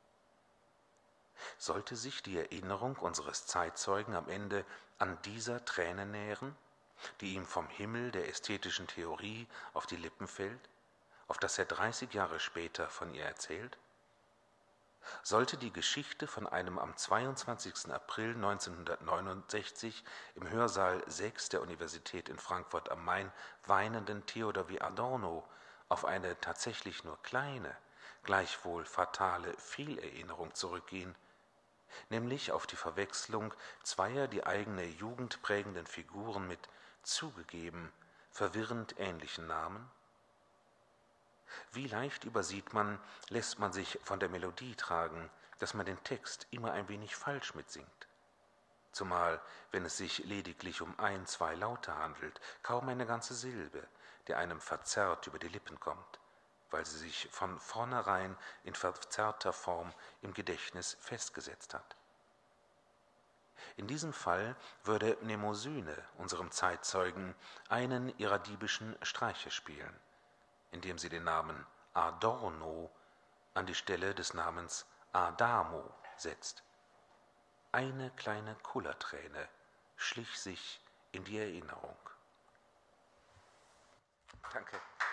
Sollte sich die Erinnerung unseres Zeitzeugen am Ende an dieser Träne nähren, die ihm vom Himmel der ästhetischen Theorie auf die Lippen fällt, auf das er dreißig Jahre später von ihr erzählt? Sollte die Geschichte von einem am zweiundzwanzigsten April neunzehnhundertneunundsechzig im Hörsaal sechs der Universität in Frankfurt am Main weinenden Theodor W. Adorno auf eine tatsächlich nur kleine, gleichwohl fatale Fehlerinnerung zurückgehen, nämlich auf die Verwechslung zweier die eigene Jugend prägenden Figuren mit zugegeben verwirrend ähnlichen Namen? Wie leicht übersieht man, lässt man sich von der Melodie tragen, dass man den Text immer ein wenig falsch mitsingt. Zumal, wenn es sich lediglich um ein, zwei Laute handelt, kaum eine ganze Silbe, die einem verzerrt über die Lippen kommt, weil sie sich von vornherein in verzerrter Form im Gedächtnis festgesetzt hat. In diesem Fall würde Mnemosyne unserem Zeitzeugen einen ihrer diebischen Streiche spielen, indem sie den Namen Adorno an die Stelle des Namens Adamo setzt. Eine kleine Kullerträne schlich sich in die Erinnerung. Danke.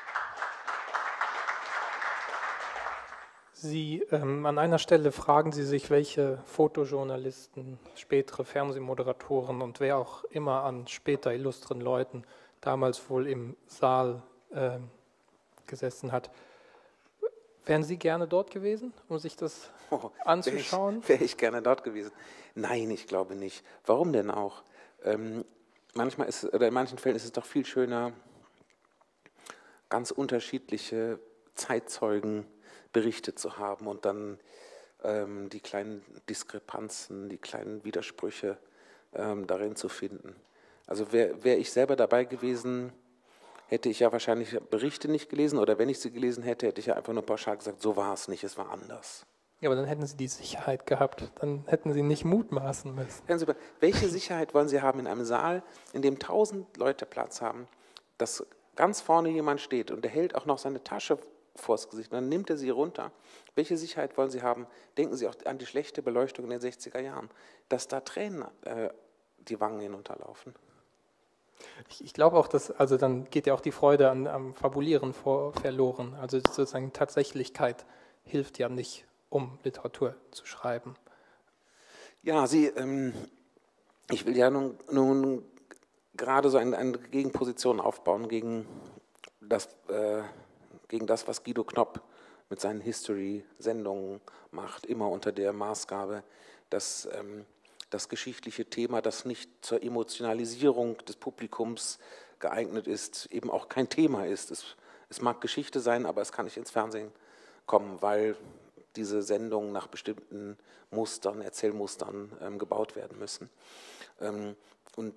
Sie, ähm, an einer Stelle fragen Sie sich, welche Fotojournalisten, spätere Fernsehmoderatoren und wer auch immer an später illustren Leuten damals wohl im Saal äh, gesessen hat. Wären Sie gerne dort gewesen, um sich das oh, anzuschauen? Wäre ich, wär ich gerne dort gewesen? Nein, ich glaube nicht. Warum denn auch? Ähm, manchmal ist, oder in manchen Fällen ist es doch viel schöner, ganz unterschiedliche Zeitzeugenberichte zu haben und dann ähm, die kleinen Diskrepanzen, die kleinen Widersprüche ähm, darin zu finden. Also wäre wär ich selber dabei gewesen, hätte ich ja wahrscheinlich Berichte nicht gelesen, oder wenn ich sie gelesen hätte, hätte ich ja einfach nur pauschal gesagt, so war es nicht, es war anders. Ja, aber dann hätten Sie die Sicherheit gehabt, dann hätten Sie nicht mutmaßen müssen. Herrn Silber, welche Sicherheit wollen Sie haben in einem Saal, in dem tausend Leute Platz haben, dass ganz vorne jemand steht und der hält auch noch seine Tasche vors Gesicht, dann nimmt er sie runter. Welche Sicherheit wollen Sie haben? Denken Sie auch an die schlechte Beleuchtung in den sechziger Jahren, dass da Tränen äh, die Wangen hinunterlaufen. Ich, ich glaube auch, dass, also dann geht ja auch die Freude an, am Fabulieren vor, verloren. Also sozusagen Tatsächlichkeit hilft ja nicht, um Literatur zu schreiben. Ja, Sie, ähm, ich will ja nun, nun gerade so eine, eine Gegenposition aufbauen gegen das, äh, gegen das, was Guido Knopp mit seinen History-Sendungen macht, immer unter der Maßgabe, dass ähm, das geschichtliche Thema, das nicht zur Emotionalisierung des Publikums geeignet ist, eben auch kein Thema ist. Es, es mag Geschichte sein, aber es kann nicht ins Fernsehen kommen, weil diese Sendungen nach bestimmten Mustern, Erzählmustern ähm, gebaut werden müssen. Ähm, und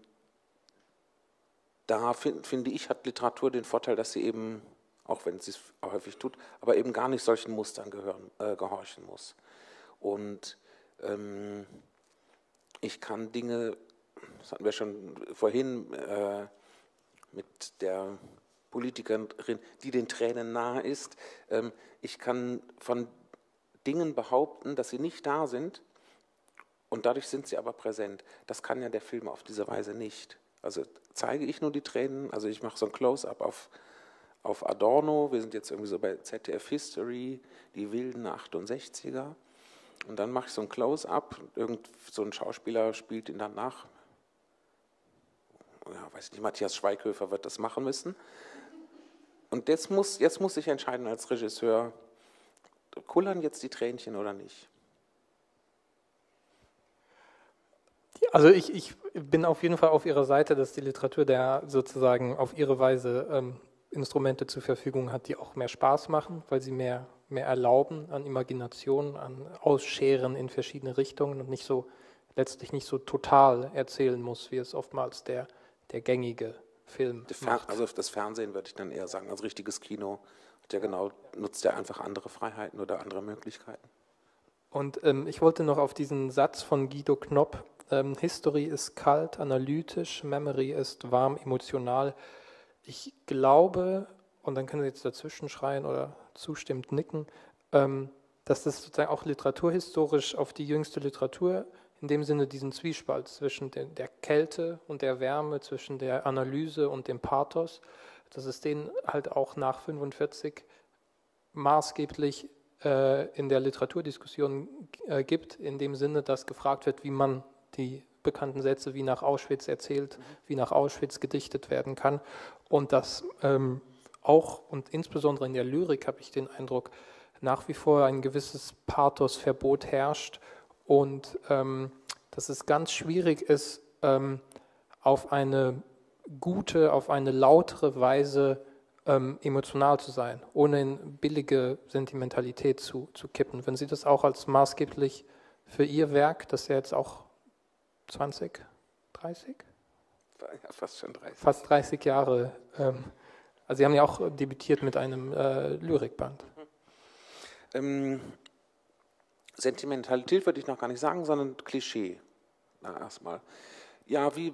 da find, finde ich, hat Literatur den Vorteil, dass sie eben, auch wenn sie es häufig tut, aber eben gar nicht solchen Mustern gehören, äh, gehorchen muss. Und ähm, ich kann Dinge, das hatten wir schon vorhin äh, mit der Politikerin, die den Tränen nahe ist. Ähm, ich kann von Dingen behaupten, dass sie nicht da sind und dadurch sind sie aber präsent. Das kann ja der Film auf diese Weise nicht. Also zeige ich nur die Tränen, also ich mache so ein Close-up auf, auf Adorno, wir sind jetzt irgendwie so bei Z D F History, die wilden achtundsechziger und dann mache ich so ein Close-up, irgend so ein Schauspieler spielt ihn dann nach. Ja, weiß nicht, Matthias Schweighöfer wird das machen müssen. Und jetzt muss, jetzt muss ich entscheiden als Regisseur, kullern jetzt die Tränchen oder nicht? Also ich, ich bin auf jeden Fall auf Ihrer Seite, dass die Literatur der sozusagen auf ihre Weise ähm, Instrumente zur Verfügung hat, die auch mehr Spaß machen, weil sie mehr, mehr erlauben an Imagination, an Ausscheren in verschiedene Richtungen und nicht so letztlich nicht so total erzählen muss, wie es oftmals der, der gängige Film macht. Also das Fernsehen würde ich dann eher sagen, als richtiges Kino hat ja genau, nutzt ja einfach andere Freiheiten oder andere Möglichkeiten. Und ähm, ich wollte noch auf diesen Satz von Guido Knopp, ähm, History ist kalt, analytisch, Memory ist warm, emotional. Ich glaube, und dann können Sie jetzt dazwischen schreien oder zustimmend nicken, ähm, dass das sozusagen auch literaturhistorisch auf die jüngste Literatur in dem Sinne diesen Zwiespalt zwischen der, der Kälte und der Wärme, zwischen der Analyse und dem Pathos, dass es den halt auch nach fünfundvierzig maßgeblich äh, in der Literaturdiskussion äh, gibt, in dem Sinne, dass gefragt wird, wie man die bekannten Sätze wie nach Auschwitz erzählt, mhm. wie nach Auschwitz gedichtet werden kann und dass ähm, auch und insbesondere in der Lyrik habe ich den Eindruck, nach wie vor ein gewisses Pathosverbot herrscht und ähm, dass es ganz schwierig ist, ähm, auf eine gute, auf eine lautere Weise ähm, emotional zu sein, ohne in billige Sentimentalität zu, zu kippen. Wenn Sie das auch als maßgeblich für Ihr Werk, das ja jetzt auch zwanzig, dreißig? Ja, fast schon dreißig. Fast dreißig Jahre. Ähm, also Sie haben ja auch debütiert mit einem äh, Lyrikband. Mhm. Ähm, Sentimentalität würde ich noch gar nicht sagen, sondern Klischee. Na, erstmal. Ja, wie,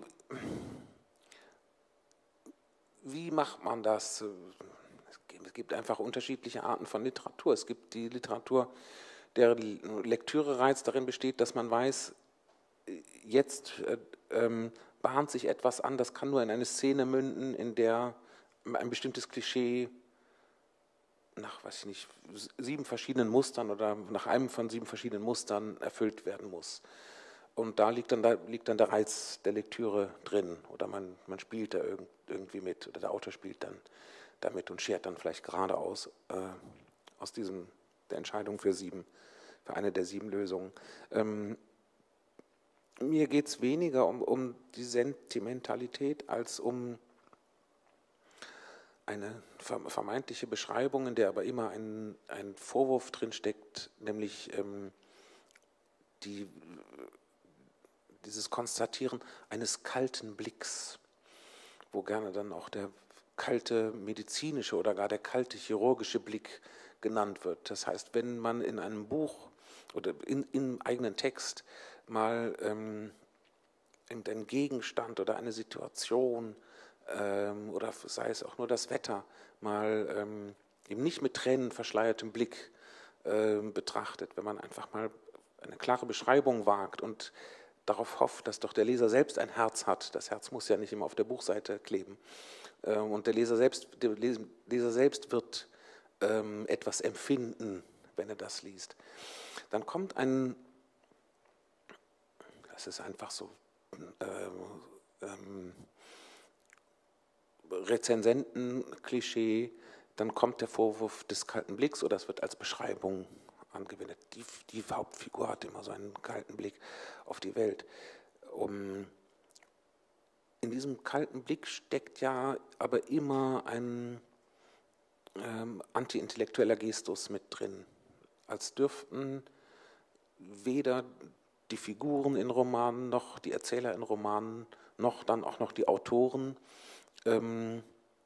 wie macht man das? Es gibt einfach unterschiedliche Arten von Literatur. Es gibt die Literatur, deren Lektüre-Reiz darin besteht, dass man weiß, jetzt äh, ähm, bahnt sich etwas an, das kann nur in eine Szene münden, in der ein bestimmtes Klischee nach, weiß ich nicht, sieben verschiedenen Mustern oder nach einem von sieben verschiedenen Mustern erfüllt werden muss. Und da liegt dann, da liegt dann der Reiz der Lektüre drin oder man, man spielt da irgend, irgendwie mit oder der Autor spielt dann damit und schert dann vielleicht gerade aus, äh, aus diesem, der Entscheidung für sieben, für eine der sieben Lösungen. Ähm, mir geht es weniger um, um die Sentimentalität als um eine vermeintliche Beschreibung, in der aber immer ein, ein Vorwurf drinsteckt, nämlich ähm, die, dieses Konstatieren eines kalten Blicks, wo gerne dann auch der kalte medizinische oder gar der kalte chirurgische Blick genannt wird. Das heißt, wenn man in einem Buch oder in, im eigenen Text mal ähm, irgendeinen Gegenstand oder eine Situation ähm, oder sei es auch nur das Wetter mal ähm, eben nicht mit Tränen verschleiertem Blick äh, betrachtet, wenn man einfach mal eine klare Beschreibung wagt und darauf hofft, dass doch der Leser selbst ein Herz hat. Das Herz muss ja nicht immer auf der Buchseite kleben. Ähm, und der Leser selbst, der Leser selbst wird ähm, etwas empfinden, wenn er das liest. Dann kommt ein, das ist einfach so, ähm, ähm, Rezensenten-Klischee, dann kommt der Vorwurf des kalten Blicks oder es wird als Beschreibung angewendet. Die, die Hauptfigur hat immer so einen kalten Blick auf die Welt. Um, in diesem kalten Blick steckt ja aber immer ein ähm, anti-intellektueller Gestus mit drin. Als dürften weder die Figuren in Romanen noch die Erzähler in Romanen noch dann auch noch die Autoren, ähm,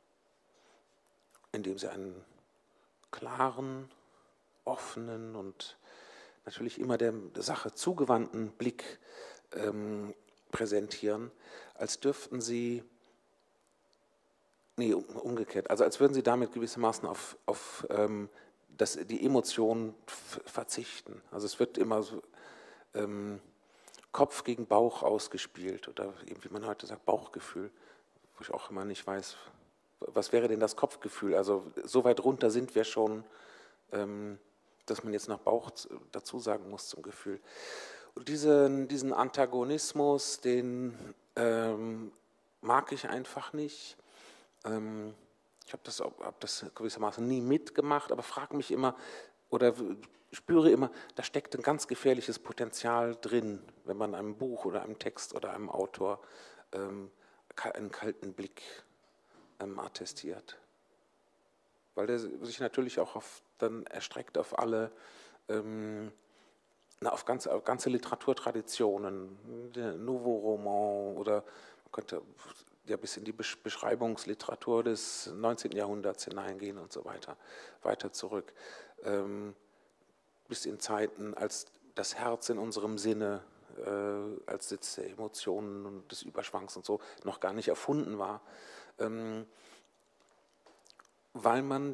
indem sie einen klaren, offenen und natürlich immer der, der Sache zugewandten Blick ähm, präsentieren, als dürften sie nee, umgekehrt. Also als würden Sie damit gewissermaßen auf, auf ähm, das, die Emotionen verzichten. Also es wird immer so ähm, Kopf gegen Bauch ausgespielt oder eben, wie man heute sagt, Bauchgefühl, wo ich auch immer nicht weiß, was wäre denn das Kopfgefühl? Also so weit runter sind wir schon, ähm, dass man jetzt noch Bauch dazu sagen muss zum Gefühl. Und diesen, diesen Antagonismus, den ähm, mag ich einfach nicht. Ähm, ich habe das, hab das gewissermaßen nie mitgemacht, aber frage mich immer oder spüre immer, da steckt ein ganz gefährliches Potenzial drin, wenn man einem Buch oder einem Text oder einem Autor ähm, einen kalten Blick ähm, attestiert. Weil der sich natürlich auch auf, dann erstreckt auf alle, ähm, na, auf ganze, auf ganze Literaturtraditionen, der Nouveau Roman oder man könnte ja bis in die Beschreibungsliteratur des neunzehnten Jahrhunderts hineingehen und so weiter, weiter zurück. Ähm, bis in Zeiten, als das Herz in unserem Sinne, äh, als Sitz der Emotionen und des Überschwangs und so, noch gar nicht erfunden war. Ähm, weil man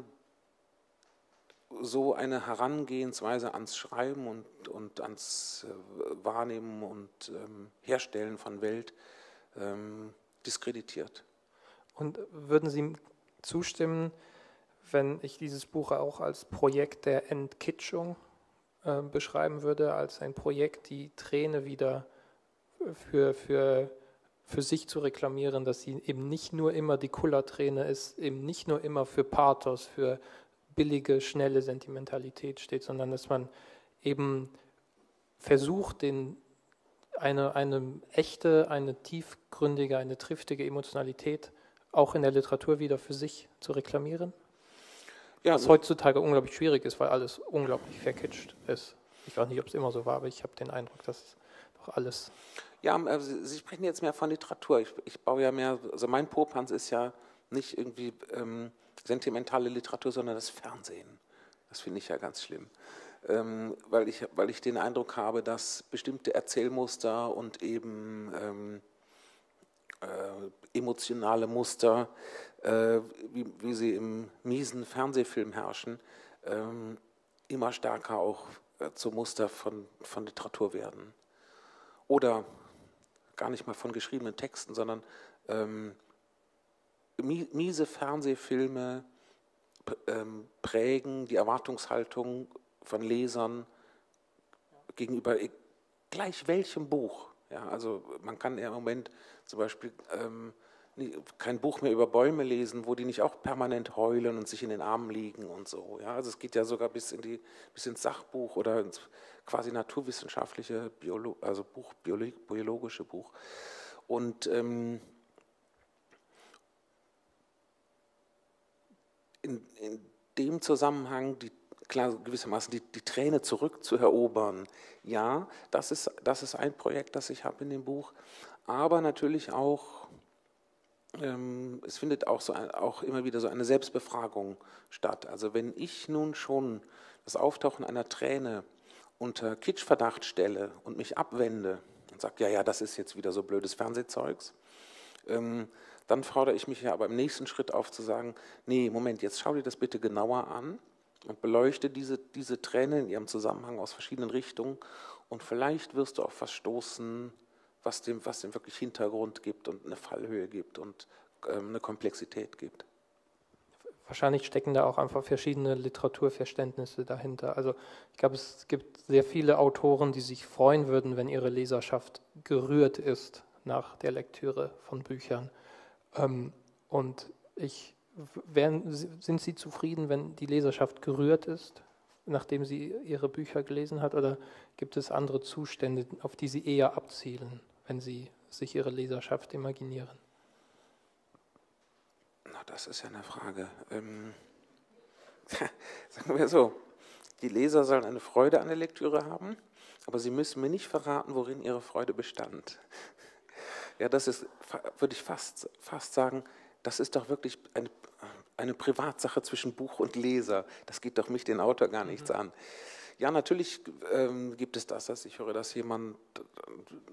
so eine Herangehensweise ans Schreiben und, und ans äh, Wahrnehmen und ähm, Herstellen von Welt ähm, diskreditiert. Und würden Sie zustimmen, wenn ich dieses Buch auch als Projekt der Entkitschung äh, beschreiben würde, als ein Projekt, die Träne wieder für, für, für sich zu reklamieren, dass sie eben nicht nur immer die Kullerträne ist, eben nicht nur immer für Pathos, für billige, schnelle Sentimentalität steht, sondern dass man eben versucht, den, eine, eine echte, eine tiefgründige, eine triftige Emotionalität auch in der Literatur wieder für sich zu reklamieren? Ja, was heutzutage unglaublich schwierig ist, weil alles unglaublich verkitscht ist. Ich weiß nicht, ob es immer so war, aber ich habe den Eindruck, dass es doch alles... Ja, also Sie sprechen jetzt mehr von Literatur. Ich, ich baue ja mehr, also mein Popanz ist ja nicht irgendwie ähm, sentimentale Literatur, sondern das Fernsehen. Das finde ich ja ganz schlimm. Ähm, weil, ich, weil ich den Eindruck habe, dass bestimmte Erzählmuster und eben ähm, äh, emotionale Muster, äh, wie, wie sie im miesen Fernsehfilm herrschen, ähm, immer stärker auch äh, zu Muster von, von Literatur werden. Oder gar nicht mal von geschriebenen Texten, sondern ähm, miese Fernsehfilme ähm, prägen die Erwartungshaltung von Lesern gegenüber gleich welchem Buch. Ja, also man kann ja im Moment zum Beispiel ähm, kein Buch mehr über Bäume lesen, wo die nicht auch permanent heulen und sich in den Armen liegen und so. Ja, also es geht ja sogar bis, in die, bis ins Sachbuch oder ins quasi naturwissenschaftliche, Biolo also Buch, biologische Buch. Und ähm, in, in dem Zusammenhang die, klar, gewissermaßen die, die Träne zurückzuerobern, ja, das ist, das ist ein Projekt, das ich habe in dem Buch, aber natürlich auch, ähm, es findet auch, so ein, auch immer wieder so eine Selbstbefragung statt. Also wenn ich nun schon das Auftauchen einer Träne unter Kitschverdacht stelle und mich abwende und sage, ja, ja, das ist jetzt wieder so blödes Fernsehzeugs, ähm, dann fordere ich mich ja aber im nächsten Schritt auf zu sagen, nee, Moment, jetzt schau dir das bitte genauer an und beleuchte diese, diese Träne in ihrem Zusammenhang aus verschiedenen Richtungen und vielleicht wirst du auf was stoßen, was dem, was dem wirklich Hintergrund gibt und eine Fallhöhe gibt und ähm, eine Komplexität gibt. Wahrscheinlich stecken da auch einfach verschiedene Literaturverständnisse dahinter. Also ich glaube, es gibt sehr viele Autoren, die sich freuen würden, wenn ihre Leserschaft gerührt ist nach der Lektüre von Büchern. Und ich, werden, sind Sie zufrieden, wenn die Leserschaft gerührt ist, nachdem sie Ihre Bücher gelesen hat? Oder gibt es andere Zustände, auf die Sie eher abzielen, wenn Sie sich Ihre Leserschaft imaginieren? Na, das ist ja eine Frage. Ähm, sagen wir so, die Leser sollen eine Freude an der Lektüre haben, aber sie müssen mir nicht verraten, worin ihre Freude bestand. Ja, das ist, würde ich fast, fast sagen, das ist doch wirklich eine, eine Privatsache zwischen Buch und Leser. Das geht doch mich, den Autor, gar nichts mhm. an. Ja, natürlich ähm, gibt es das, dass ich höre, dass jemand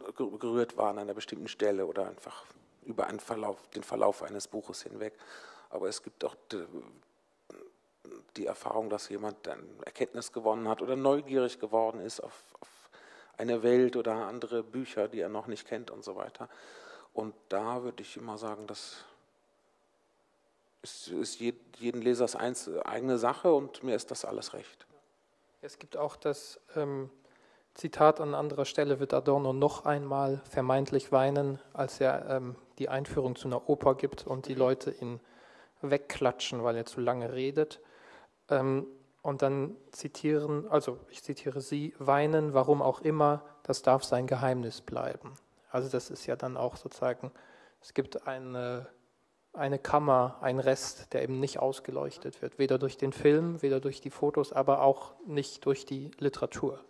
gerührt war an einer bestimmten Stelle oder einfach über einen Verlauf, den Verlauf eines Buches hinweg. aber es gibt auch die, die Erfahrung, dass jemand dann Erkenntnis gewonnen hat oder neugierig geworden ist auf, auf eine Welt oder andere Bücher, die er noch nicht kennt und so weiter. Und da würde ich immer sagen, das ist, ist jeden Lesers eigene Sache und mir ist das alles recht. Es gibt auch das ähm, Zitat an anderer Stelle, wird Adorno noch einmal vermeintlich weinen, als er ähm, die Einführung zu einer Oper gibt und die Leute ihn wegklatschen, weil er zu lange redet. Ähm, und dann zitieren, also ich zitiere Sie, weinen, warum auch immer, das darf sein Geheimnis bleiben. Also das ist ja dann auch sozusagen, es gibt eine, eine Kammer, ein Rest, der eben nicht ausgeleuchtet wird, weder durch den Film, weder durch die Fotos, aber auch nicht durch die Literatur.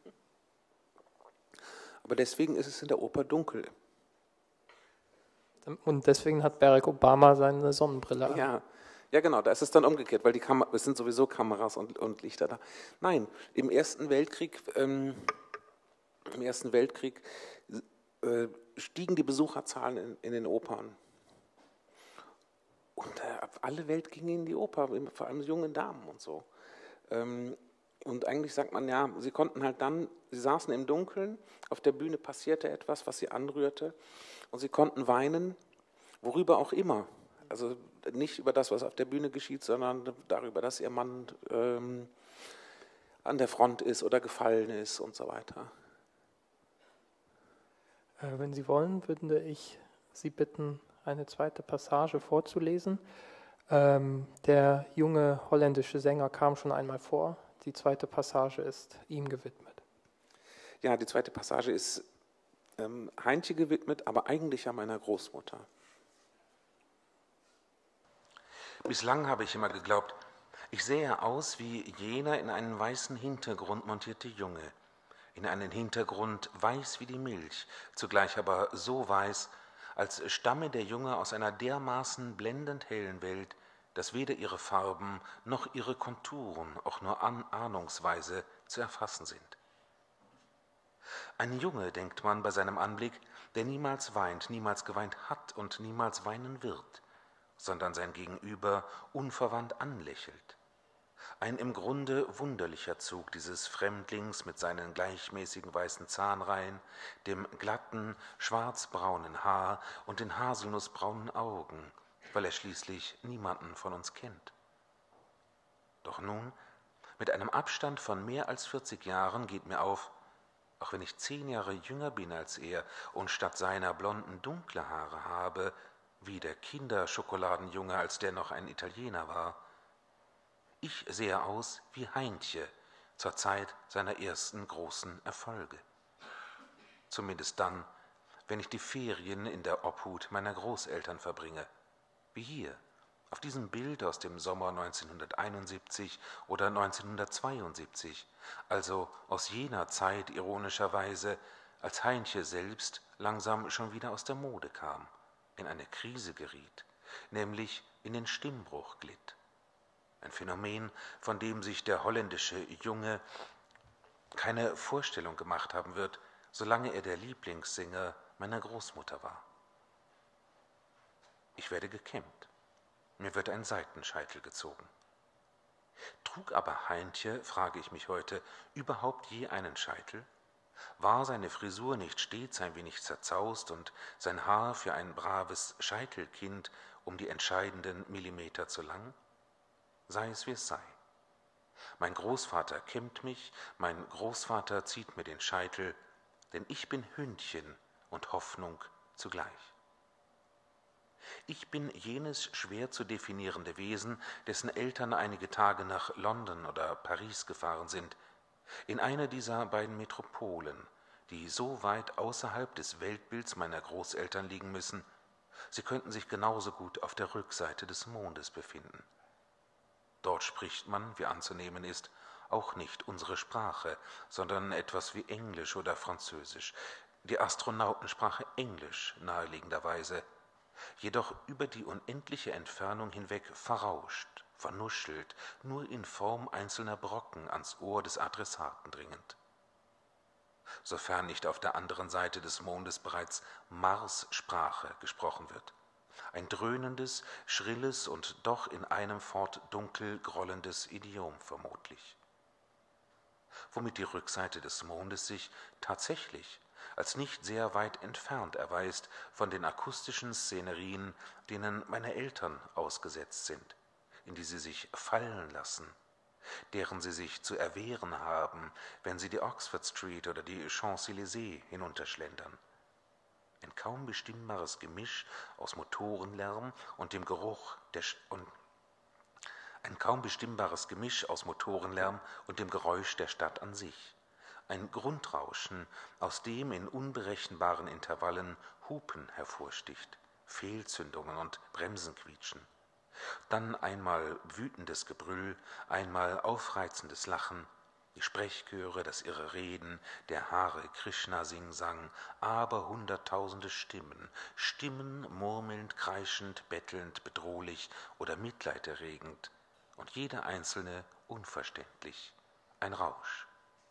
Aber deswegen ist es in der Oper dunkel. Und deswegen hat Barack Obama seine Sonnenbrille an. Ja, ja, genau, da ist es dann umgekehrt, weil die Kam- es sind sowieso Kameras und, und Lichter da. Nein, im Ersten Weltkrieg, ähm, im Ersten Weltkrieg äh, stiegen die Besucherzahlen in, in den Opern. Und äh, alle Welt ging in die Oper, vor allem jungen Damen und so. Ähm, und eigentlich sagt man, ja, sie konnten halt dann, sie saßen im Dunkeln, auf der Bühne passierte etwas, was sie anrührte, und sie konnten weinen, worüber auch immer. Also nicht über das, was auf der Bühne geschieht, sondern darüber, dass ihr Mann ähm, an der Front ist oder gefallen ist und so weiter. Äh, wenn Sie wollen, würde ich Sie bitten, eine zweite Passage vorzulesen. Ähm, der junge holländische Sänger kam schon einmal vor. Die zweite Passage ist ihm gewidmet. Ja, die zweite Passage ist ähm, Heintje gewidmet, aber eigentlich ja meiner Großmutter. Bislang habe ich immer geglaubt, ich sähe aus wie jener in einen weißen Hintergrund montierte Junge, in einen Hintergrund weiß wie die Milch, zugleich aber so weiß, als stamme der Junge aus einer dermaßen blendend hellen Welt, dass weder ihre Farben noch ihre Konturen auch nur ahnungsweise zu erfassen sind. Ein Junge, denkt man bei seinem Anblick, der niemals weint, niemals geweint hat und niemals weinen wird, sondern sein Gegenüber unverwandt anlächelt. Ein im Grunde wunderlicher Zug dieses Fremdlings mit seinen gleichmäßigen weißen Zahnreihen, dem glatten, schwarzbraunen Haar und den haselnussbraunen Augen, weil er schließlich niemanden von uns kennt. Doch nun, mit einem Abstand von mehr als vierzig Jahren geht mir auf, auch wenn ich zehn Jahre jünger bin als er und statt seiner blonden dunkle Haare habe, wie der Kinderschokoladenjunge, als der noch ein Italiener war. Ich sehe aus wie Heintje zur Zeit seiner ersten großen Erfolge. Zumindest dann, wenn ich die Ferien in der Obhut meiner Großeltern verbringe, wie hier, auf diesem Bild aus dem Sommer neunzehnhunderteinundsiebzig oder neunzehnhundertzweiundsiebzig, also aus jener Zeit ironischerweise, als Heintje selbst langsam schon wieder aus der Mode kam, in eine Krise geriet, nämlich in den Stimmbruch glitt. Ein Phänomen, von dem sich der holländische Junge keine Vorstellung gemacht haben wird, solange er der Lieblingssänger meiner Großmutter war. Ich werde gekämmt. Mir wird ein Seitenscheitel gezogen. Trug aber Heintje, frage ich mich heute, überhaupt je einen Scheitel? War seine Frisur nicht stets ein wenig zerzaust und sein Haar für ein braves Scheitelkind um die entscheidenden Millimeter zu lang? Sei es wie es sei. Mein Großvater kämmt mich, mein Großvater zieht mir den Scheitel, denn ich bin Hündchen und Hoffnung zugleich. Ich bin jenes schwer zu definierende Wesen, dessen Eltern einige Tage nach London oder Paris gefahren sind, in eine dieser beiden Metropolen, die so weit außerhalb des Weltbilds meiner Großeltern liegen müssen, sie könnten sich genauso gut auf der Rückseite des Mondes befinden. Dort spricht man, wie anzunehmen ist, auch nicht unsere Sprache, sondern etwas wie Englisch oder Französisch, die Astronautensprache Englisch naheliegenderweise, jedoch über die unendliche Entfernung hinweg verrauscht, vernuschelt, nur in Form einzelner Brocken ans Ohr des Adressaten dringend. Sofern nicht auf der anderen Seite des Mondes bereits Marssprache gesprochen wird, ein dröhnendes, schrilles und doch in einem fort dunkel grollendes Idiom vermutlich, womit die Rückseite des Mondes sich tatsächlich als nicht sehr weit entfernt erweist von den akustischen Szenerien, denen meine Eltern ausgesetzt sind, in die sie sich fallen lassen, deren sie sich zu erwehren haben, wenn sie die Oxford Street oder die Champs-Élysées hinunterschlendern. Ein kaum bestimmbares Gemisch aus Motorenlärm und dem Geruch der St- und ein kaum bestimmbares Gemisch aus Motorenlärm und dem Geräusch der Stadt an sich. Ein Grundrauschen, aus dem in unberechenbaren Intervallen Hupen hervorsticht, Fehlzündungen und Bremsenquietschen. Dann einmal wütendes Gebrüll, einmal aufreizendes Lachen, die Sprechchöre, das irre Reden, der Hare Krishna Singsang, aber hunderttausende Stimmen, Stimmen murmelnd, kreischend, bettelnd, bedrohlich oder mitleiderregend, und jede einzelne unverständlich, ein Rausch.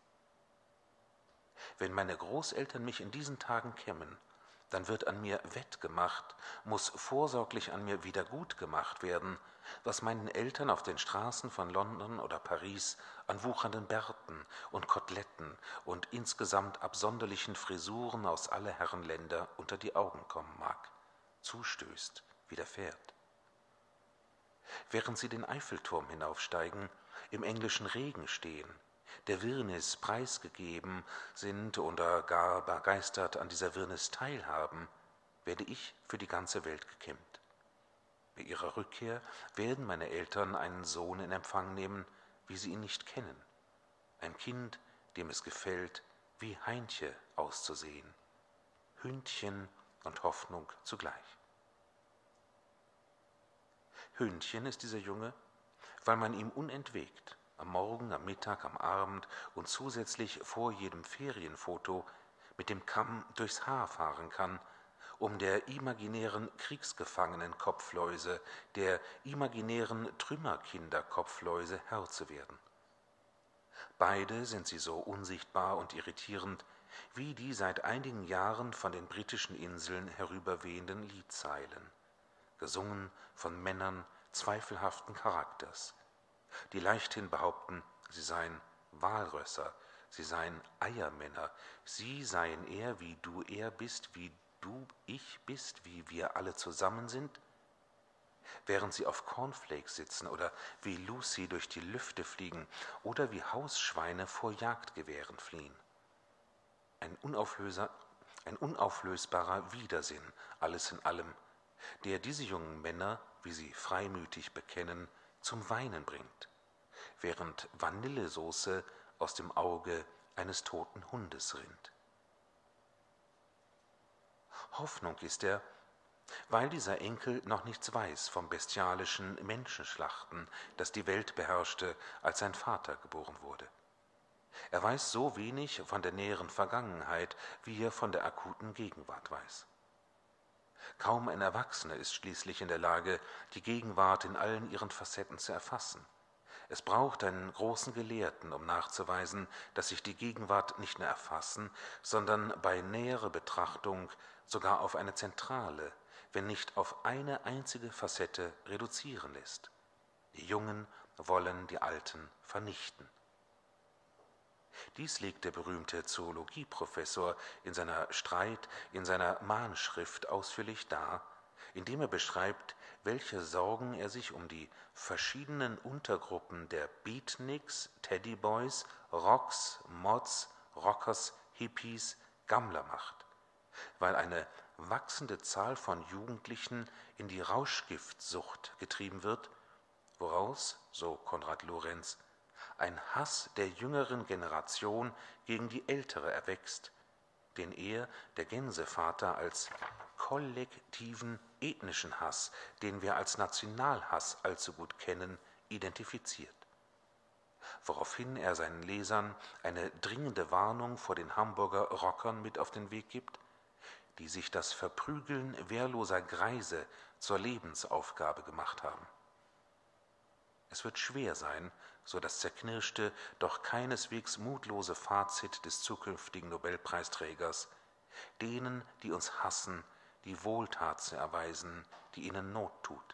Wenn meine Großeltern mich in diesen Tagen kämmen, dann wird an mir wettgemacht, muß vorsorglich an mir wiedergutgemacht werden, was meinen Eltern auf den Straßen von London oder Paris an wuchernden Bärten und Koteletten und insgesamt absonderlichen Frisuren aus aller Herren Länder unter die Augen kommen mag, zustößt, widerfährt. Während sie den Eiffelturm hinaufsteigen, im englischen Regen stehen, der Wirrnis preisgegeben sind oder gar begeistert an dieser Wirrnis teilhaben, werde ich für die ganze Welt gekämmt. Bei ihrer Rückkehr werden meine Eltern einen Sohn in Empfang nehmen, wie sie ihn nicht kennen, ein Kind, dem es gefällt, wie Heintje auszusehen, Hündchen und Hoffnung zugleich. Hündchen ist dieser Junge, weil man ihm unentwegt am Morgen, am Mittag, am Abend und zusätzlich vor jedem Ferienfoto mit dem Kamm durchs Haar fahren kann, um der imaginären Kriegsgefangenen-Kopfläuse, der imaginären Trümmerkinder-Kopfläuse Herr zu werden. Beide sind sie so unsichtbar und irritierend wie die seit einigen Jahren von den britischen Inseln herüberwehenden Liedzeilen, gesungen von Männern zweifelhaften Charakters, die leichthin behaupten, sie seien Walrösser, sie seien Eiermänner, sie seien er, wie du er bist, wie du ich bist, wie wir alle zusammen sind, während sie auf Cornflakes sitzen oder wie Lucy durch die Lüfte fliegen oder wie Hausschweine vor Jagdgewehren fliehen. Ein, Unauflöser, ein unauflösbarer Widersinn, alles in allem, der diese jungen Männer, wie sie freimütig bekennen, zum Weinen bringt, während Vanillesoße aus dem Auge eines toten Hundes rinnt. Hoffnung ist er, weil dieser Enkel noch nichts weiß vom bestialischen Menschenschlachten, das die Welt beherrschte, als sein Vater geboren wurde. Er weiß so wenig von der näheren Vergangenheit, wie er von der akuten Gegenwart weiß. Kaum ein Erwachsener ist schließlich in der Lage, die Gegenwart in allen ihren Facetten zu erfassen. Es braucht einen großen Gelehrten, um nachzuweisen, dass sich die Gegenwart nicht nur erfassen, sondern bei näherer Betrachtung sogar auf eine zentrale, wenn nicht auf eine einzige Facette reduzieren lässt. Die Jungen wollen die Alten vernichten. Dies legt der berühmte Zoologieprofessor in seiner Streit, in seiner Mahnschrift ausführlich dar, indem er beschreibt, welche Sorgen er sich um die verschiedenen Untergruppen der Beatniks, Teddyboys, Rocks, Mods, Rockers, Hippies, Gammler macht, weil eine wachsende Zahl von Jugendlichen in die Rauschgiftsucht getrieben wird, woraus, so Konrad Lorenz, ein Hass der jüngeren Generation gegen die ältere erwächst, den er, der Gänsevater, als kollektiven ethnischen Hass, den wir als Nationalhass allzu gut kennen, identifiziert. Woraufhin er seinen Lesern eine dringende Warnung vor den Hamburger Rockern mit auf den Weg gibt, die sich das Verprügeln wehrloser Greise zur Lebensaufgabe gemacht haben. Es wird schwer sein, so das zerknirschte, doch keineswegs mutlose Fazit des zukünftigen Nobelpreisträgers, denen, die uns hassen, die Wohltat zu erweisen, die ihnen Not tut.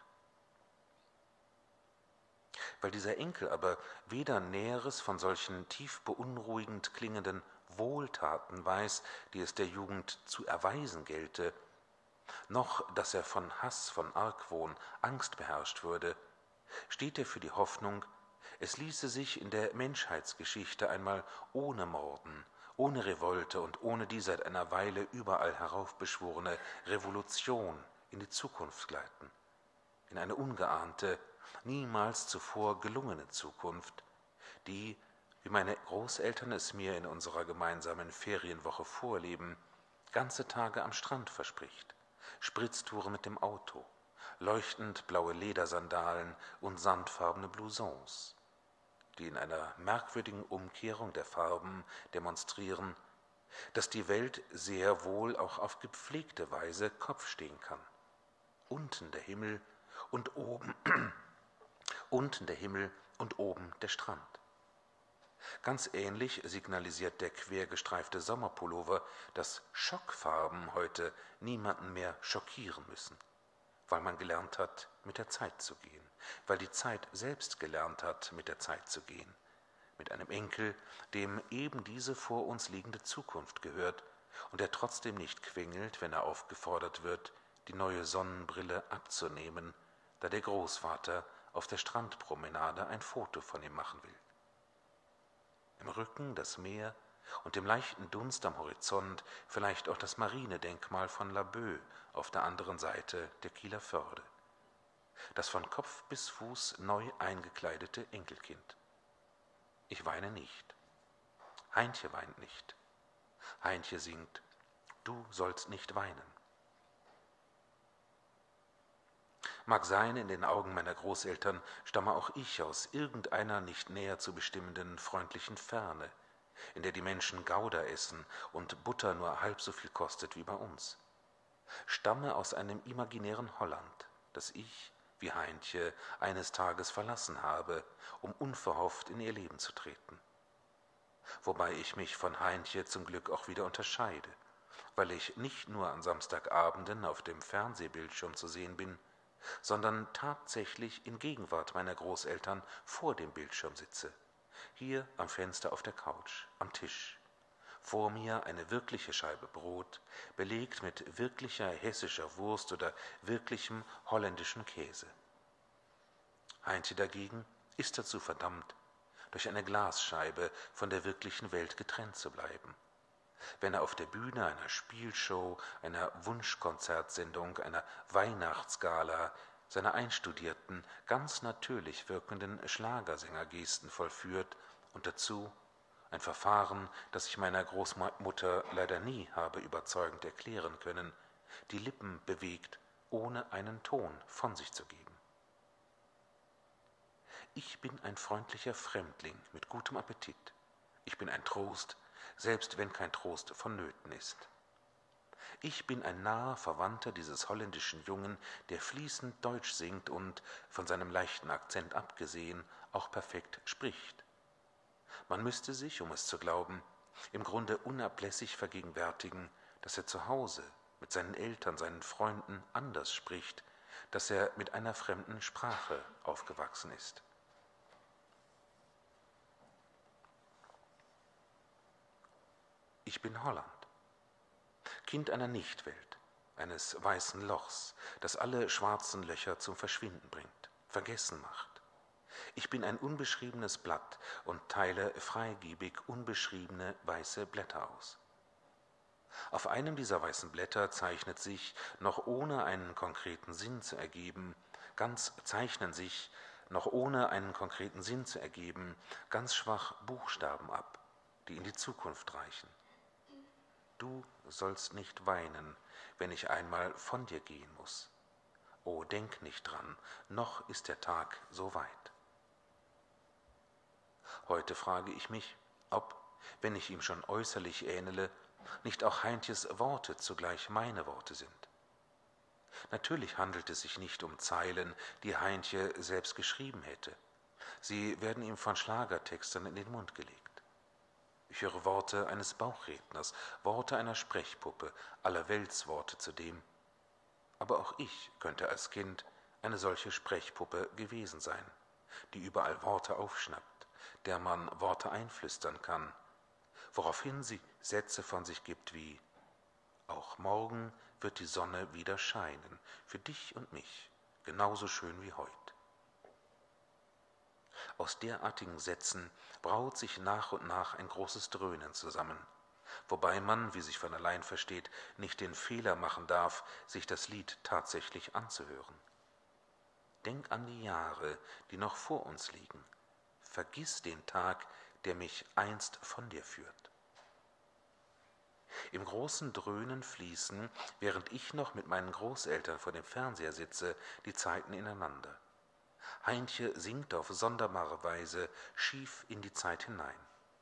Weil dieser Enkel aber weder Näheres von solchen tief beunruhigend klingenden Wohltaten weiß, die es der Jugend zu erweisen gelte, noch dass er von Hass, von Argwohn, Angst beherrscht würde, steht er für die Hoffnung, es ließe sich in der Menschheitsgeschichte einmal ohne Morden, ohne Revolte und ohne die seit einer Weile überall heraufbeschworene Revolution in die Zukunft gleiten, in eine ungeahnte, niemals zuvor gelungene Zukunft, die, wie meine Großeltern es mir in unserer gemeinsamen Ferienwoche vorleben, ganze Tage am Strand verspricht, Spritztouren mit dem Auto, leuchtend blaue Ledersandalen und sandfarbene Blousons, die in einer merkwürdigen Umkehrung der Farben demonstrieren, dass die Welt sehr wohl auch auf gepflegte Weise Kopf stehen kann. Unten der Himmel und oben, unten der Himmel und oben der Strand. Ganz ähnlich signalisiert der quergestreifte Sommerpullover, dass Schockfarben heute niemanden mehr schockieren müssen, weil man gelernt hat, mit der Zeit zu gehen, weil die Zeit selbst gelernt hat, mit der Zeit zu gehen, mit einem Enkel, dem eben diese vor uns liegende Zukunft gehört und der trotzdem nicht quengelt, wenn er aufgefordert wird, die neue Sonnenbrille abzunehmen, da der Großvater auf der Strandpromenade ein Foto von ihm machen will. Im Rücken das Meer und im leichten Dunst am Horizont vielleicht auch das Marinedenkmal von Laboe auf der anderen Seite der Kieler Förde. Das von Kopf bis Fuß neu eingekleidete Enkelkind. Ich weine nicht. Heintje weint nicht. Heintje singt, du sollst nicht weinen. Mag sein, in den Augen meiner Großeltern stamme auch ich aus irgendeiner nicht näher zu bestimmenden freundlichen Ferne, in der die Menschen Gouda essen und Butter nur halb so viel kostet wie bei uns. Stamme aus einem imaginären Holland, das ich, wie Heintje, eines Tages verlassen habe, um unverhofft in ihr Leben zu treten. Wobei ich mich von Heintje zum Glück auch wieder unterscheide, weil ich nicht nur an Samstagabenden auf dem Fernsehbildschirm zu sehen bin, sondern tatsächlich in Gegenwart meiner Großeltern vor dem Bildschirm sitze, hier am Fenster auf der Couch, am Tisch. Vor mir eine wirkliche Scheibe Brot, belegt mit wirklicher hessischer Wurst oder wirklichem holländischen Käse. Heintje dagegen ist dazu verdammt, durch eine Glasscheibe von der wirklichen Welt getrennt zu bleiben. Wenn er auf der Bühne einer Spielshow, einer Wunschkonzertsendung, einer Weihnachtsgala seine einstudierten, ganz natürlich wirkenden Schlagersängergesten vollführt und dazu ein Verfahren, das ich meiner Großmutter leider nie habe überzeugend erklären können, die Lippen bewegt, ohne einen Ton von sich zu geben. Ich bin ein freundlicher Fremdling mit gutem Appetit. Ich bin ein Trost, selbst wenn kein Trost vonnöten ist. Ich bin ein naher Verwandter dieses holländischen Jungen, der fließend Deutsch singt und, von seinem leichten Akzent abgesehen, auch perfekt spricht. Man müsste sich, um es zu glauben, im Grunde unablässig vergegenwärtigen, dass er zu Hause mit seinen Eltern, seinen Freunden anders spricht, dass er mit einer fremden Sprache aufgewachsen ist. Ich bin Holland, Kind einer Nichtwelt, eines weißen Lochs, das alle schwarzen Löcher zum Verschwinden bringt, vergessen macht. Ich bin ein unbeschriebenes Blatt und teile freigebig unbeschriebene weiße Blätter aus. Auf einem dieser weißen Blätter zeichnet sich, noch ohne einen konkreten Sinn zu ergeben, ganz zeichnen sich, noch ohne einen konkreten Sinn zu ergeben, ganz schwach Buchstaben ab, die in die Zukunft reichen. Du sollst nicht weinen, wenn ich einmal von dir gehen muss. O, denk nicht dran, noch ist der Tag so weit. Heute frage ich mich, ob, wenn ich ihm schon äußerlich ähnele, nicht auch Heintjes Worte zugleich meine Worte sind. Natürlich handelt es sich nicht um Zeilen, die Heintje selbst geschrieben hätte. Sie werden ihm von Schlagertextern in den Mund gelegt. Ich höre Worte eines Bauchredners, Worte einer Sprechpuppe, allerweltsworte zudem, Aber auch ich könnte als Kind eine solche Sprechpuppe gewesen sein, die überall Worte aufschnappt, der man Worte einflüstern kann, woraufhin sie Sätze von sich gibt wie: Auch morgen wird die Sonne wieder scheinen, für dich und mich, genauso schön wie heut. Aus derartigen Sätzen braut sich nach und nach ein großes Dröhnen zusammen, wobei man, wie sich von allein versteht, nicht den Fehler machen darf, sich das Lied tatsächlich anzuhören. Denk an die Jahre, die noch vor uns liegen. Vergiss den Tag, der mich einst von dir führt. Im großen Dröhnen fließen, während ich noch mit meinen Großeltern vor dem Fernseher sitze, die Zeiten ineinander. Heintje singt auf sonderbare Weise schief in die Zeit hinein.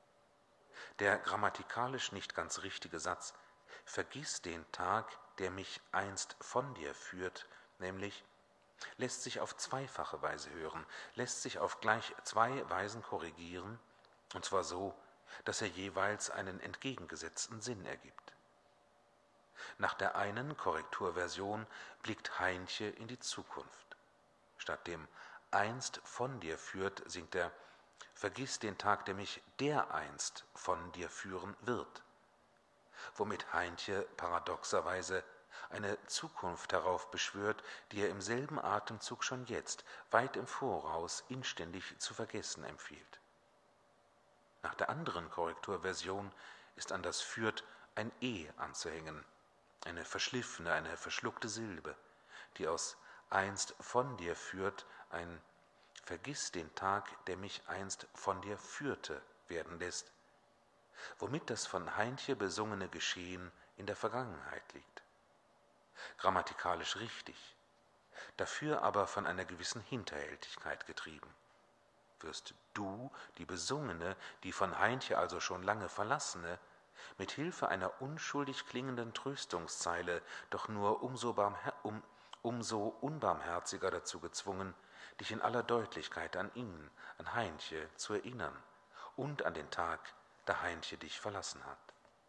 Der grammatikalisch nicht ganz richtige Satz »Vergiss den Tag, der mich einst von dir führt«, nämlich, lässt sich auf zweifache Weise hören, lässt sich auf gleich zwei Weisen korrigieren, und zwar so, dass er jeweils einen entgegengesetzten Sinn ergibt. Nach der einen Korrekturversion blickt Heintje in die Zukunft. Statt dem »einst von dir führt« singt er »Vergiss den Tag, der mich dereinst von dir führen wird«, womit Heintje paradoxerweise eine Zukunft heraufbeschwört, die er im selben Atemzug schon jetzt, weit im Voraus, inständig zu vergessen empfiehlt. Nach der anderen Korrekturversion ist an das »führt« ein »e« anzuhängen, eine verschliffene, eine verschluckte Silbe, die aus »einst von dir führt« ein »Vergiss den Tag, der mich einst von dir führte« werden lässt, womit das von Heintje besungene Geschehen in der Vergangenheit liegt. Grammatikalisch richtig, dafür aber von einer gewissen Hinterhältigkeit getrieben. Wirst du, die Besungene, die von Heintje also schon lange verlassene, mit Hilfe einer unschuldig klingenden Tröstungszeile doch nur umso, barmher- um, umso unbarmherziger dazu gezwungen, dich in aller Deutlichkeit an ihn, an Heintje, zu erinnern und an den Tag, da Heintje dich verlassen hat.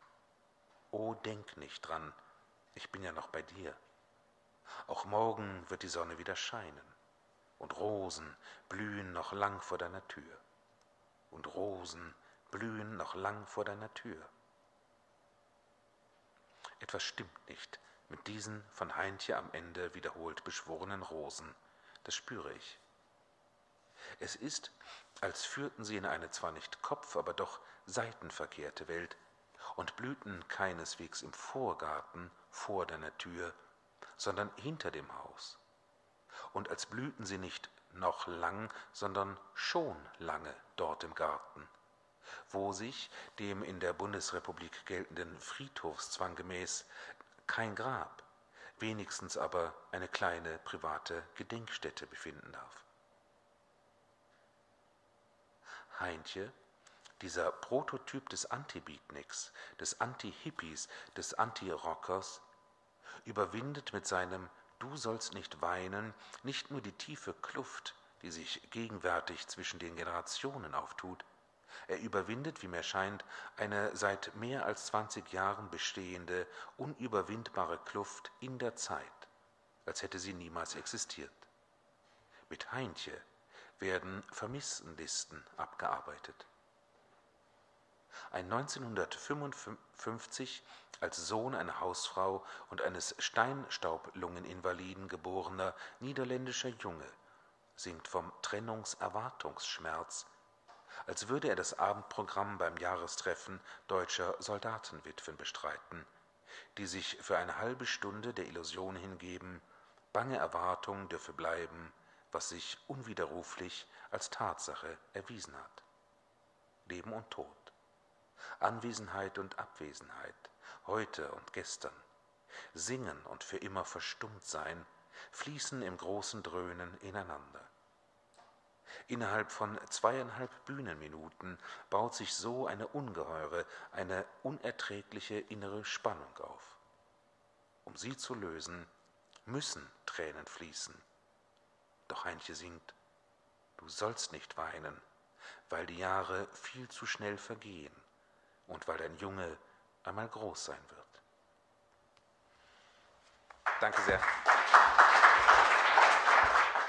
O, denk nicht dran, ich bin ja noch bei dir. Auch morgen wird die Sonne wieder scheinen, und Rosen blühen noch lang vor deiner Tür. Und Rosen blühen noch lang vor deiner Tür. Etwas stimmt nicht mit diesen von Heintje am Ende wiederholt beschworenen Rosen, das spüre ich. Es ist, als führten sie in eine zwar nicht kopf-, aber doch seitenverkehrte Welt und blühten keineswegs im Vorgarten vor deiner Tür, sondern hinter dem Haus. Und als blühten sie nicht noch lang, sondern schon lange dort im Garten, wo sich, dem in der Bundesrepublik geltenden Friedhofszwang gemäß, kein Grab, wenigstens aber eine kleine private Gedenkstätte befinden darf. Heintje, dieser Prototyp des Anti-Beatniks, des Anti-Hippies, des Anti-Rockers, überwindet mit seinem »Du sollst nicht weinen« nicht nur die tiefe Kluft, die sich gegenwärtig zwischen den Generationen auftut, er überwindet, wie mir scheint, eine seit mehr als zwanzig Jahren bestehende, unüberwindbare Kluft in der Zeit, als hätte sie niemals existiert. Mit Heintje werden Vermisstenlisten abgearbeitet. Ein neunzehnhundertfünfundfünfzig als Sohn einer Hausfrau und eines Steinstaublungeninvaliden geborener niederländischer Junge singt vom Trennungserwartungsschmerz, als würde er das Abendprogramm beim Jahrestreffen deutscher Soldatenwitwen bestreiten, die sich für eine halbe Stunde der Illusion hingeben, bange Erwartung dürfe bleiben, was sich unwiderruflich als Tatsache erwiesen hat. Leben und Tod, Anwesenheit und Abwesenheit, heute und gestern, Singen und für immer verstummt sein, fließen im großen Dröhnen ineinander. Innerhalb von zweieinhalb Bühnenminuten baut sich so eine ungeheure, eine unerträgliche innere Spannung auf. Um sie zu lösen, müssen Tränen fließen. Doch Heintje singt, du sollst nicht weinen, weil die Jahre viel zu schnell vergehen und weil dein Junge einmal groß sein wird. Danke sehr.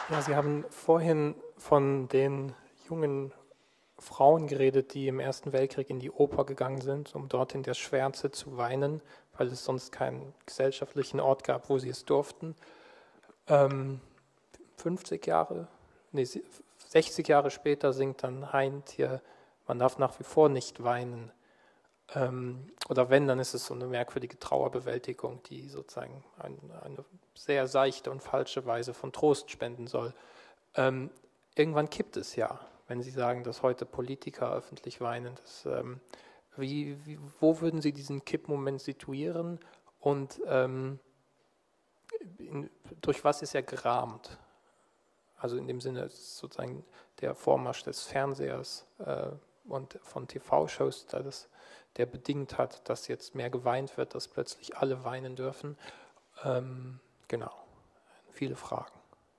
Ja, Sie haben vorhin von den jungen Frauen geredet, die im Ersten Weltkrieg in die Oper gegangen sind, um dort in der Schwärze zu weinen, weil es sonst keinen gesellschaftlichen Ort gab, wo sie es durften. Ähm, fünfzig Jahre, nee, sechzig Jahre später singt dann Heint hier, man darf nach wie vor nicht weinen. Ähm, oder wenn, dann ist es so eine merkwürdige Trauerbewältigung, die sozusagen ein, eine sehr seichte und falsche Weise von Trost spenden soll. Ähm, irgendwann kippt es ja, wenn Sie sagen, dass heute Politiker öffentlich weinen. Das, ähm, wie, wie, wo würden Sie diesen Kippmoment situieren und ähm, in, durch was ist er gerahmt? Also in dem Sinne ist sozusagen der Vormarsch des Fernsehers äh, und von T V-Shows, da das, der bedingt hat, dass jetzt mehr geweint wird, dass plötzlich alle weinen dürfen. Ähm, genau, viele Fragen.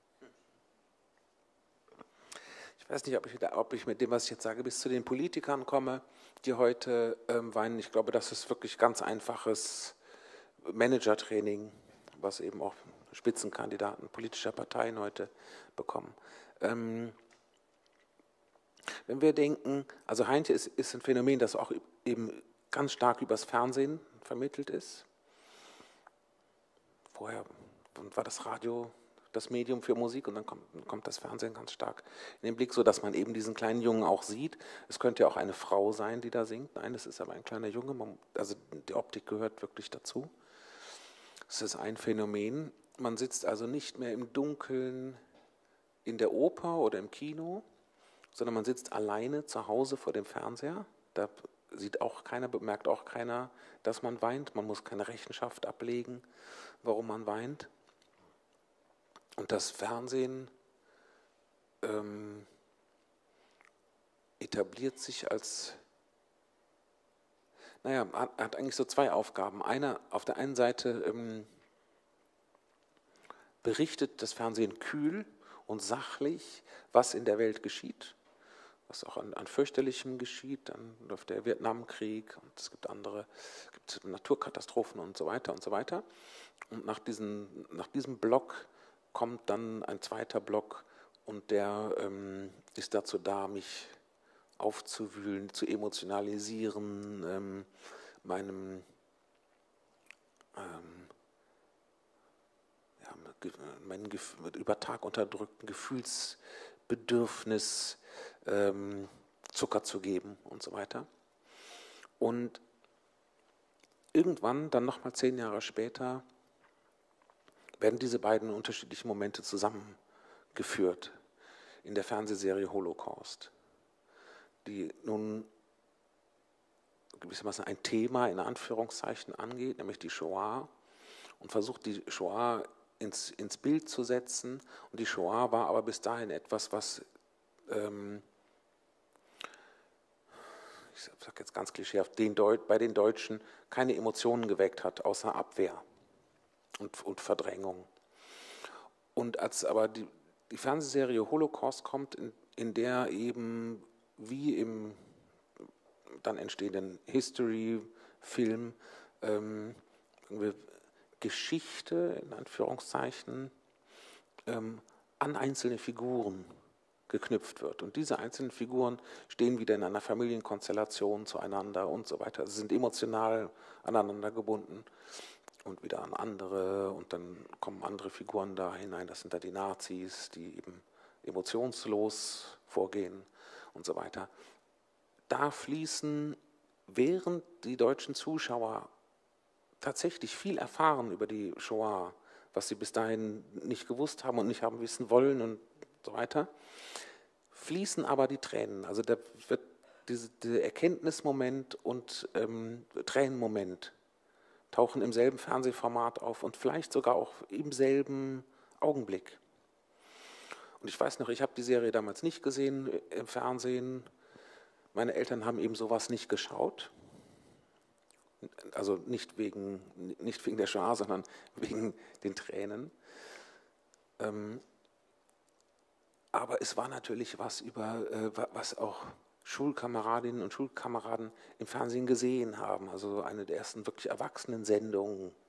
Ich weiß nicht, ob ich, ob ich mit dem, was ich jetzt sage, bis zu den Politikern komme, die heute ähm, weinen. Ich glaube, das ist wirklich ganz einfaches Managertraining, was eben auch Spitzenkandidaten politischer Parteien heute bekommen. Ähm, wenn wir denken, also Heintje ist, ist ein Phänomen, das auch eben ganz stark übers Fernsehen vermittelt ist. Vorher war das Radio das Medium für Musik und dann kommt, kommt das Fernsehen ganz stark in den Blick, sodass man eben diesen kleinen Jungen auch sieht. Es könnte ja auch eine Frau sein, die da singt. Nein, es ist aber ein kleiner Junge. Man, also die Optik gehört wirklich dazu. Es ist ein Phänomen. Man sitzt also nicht mehr im Dunkeln in der Oper oder im Kino, sondern man sitzt alleine zu Hause vor dem Fernseher. Da sieht auch keiner, bemerkt auch keiner, dass man weint. Man muss keine Rechenschaft ablegen, warum man weint. Und das Fernsehen ähm, etabliert sich als, naja, hat, hat eigentlich so zwei Aufgaben. Einer, auf der einen Seite ähm, berichtet das Fernsehen kühl und sachlich, was in der Welt geschieht, was auch an, an fürchterlichem geschieht. Dann läuft der Vietnamkrieg und es gibt andere, es gibt Naturkatastrophen und so weiter und so weiter. Und nach, diesen, nach diesem Block kommt dann ein zweiter Block und der ähm, ist dazu da, mich aufzuwühlen, zu emotionalisieren, ähm, meinem ähm, ja, mein mit über Tag unterdrückten Gefühlsbedürfnis ähm, Zucker zu geben und so weiter. Und irgendwann, dann nochmal zehn Jahre später, werden diese beiden unterschiedlichen Momente zusammengeführt in der Fernsehserie Holocaust, die nun gewissermaßen ein Thema in Anführungszeichen angeht, nämlich die Shoah, und versucht die Shoah ins, ins Bild zu setzen. Und die Shoah war aber bis dahin etwas, was, ähm, ich sage jetzt ganz klischeehaft, den Deut- bei den Deutschen keine Emotionen geweckt hat, außer Abwehr und, und Verdrängung. Und als aber die, die Fernsehserie Holocaust kommt, in, in der eben wie im dann entstehenden History-Film ähm, Geschichte, in Anführungszeichen, ähm, an einzelne Figuren geknüpft wird. Und diese einzelnen Figuren stehen wieder in einer Familienkonstellation zueinander und so weiter. Sie sind emotional aneinander gebunden und wieder an andere. Und dann kommen andere Figuren da hinein. Das sind da die Nazis, die eben emotionslos vorgehen und so weiter. Da fließen, während die deutschen Zuschauer tatsächlich viel erfahren über die Shoah, was sie bis dahin nicht gewusst haben und nicht haben wissen wollen und so weiter, fließen aber die Tränen. Also da wird diese, dieser Erkenntnismoment und ähm, Tränenmoment tauchen im selben Fernsehformat auf und vielleicht sogar auch im selben Augenblick. Und ich weiß noch, ich habe die Serie damals nicht gesehen im Fernsehen. Meine Eltern haben eben sowas nicht geschaut. Also nicht wegen, nicht wegen der Shoah, sondern wegen den Tränen. Ähm, aber es war natürlich was, über, äh, was auch Schulkameradinnen und Schulkameraden im Fernsehen gesehen haben. Also eine der ersten wirklich erwachsenen Sendungen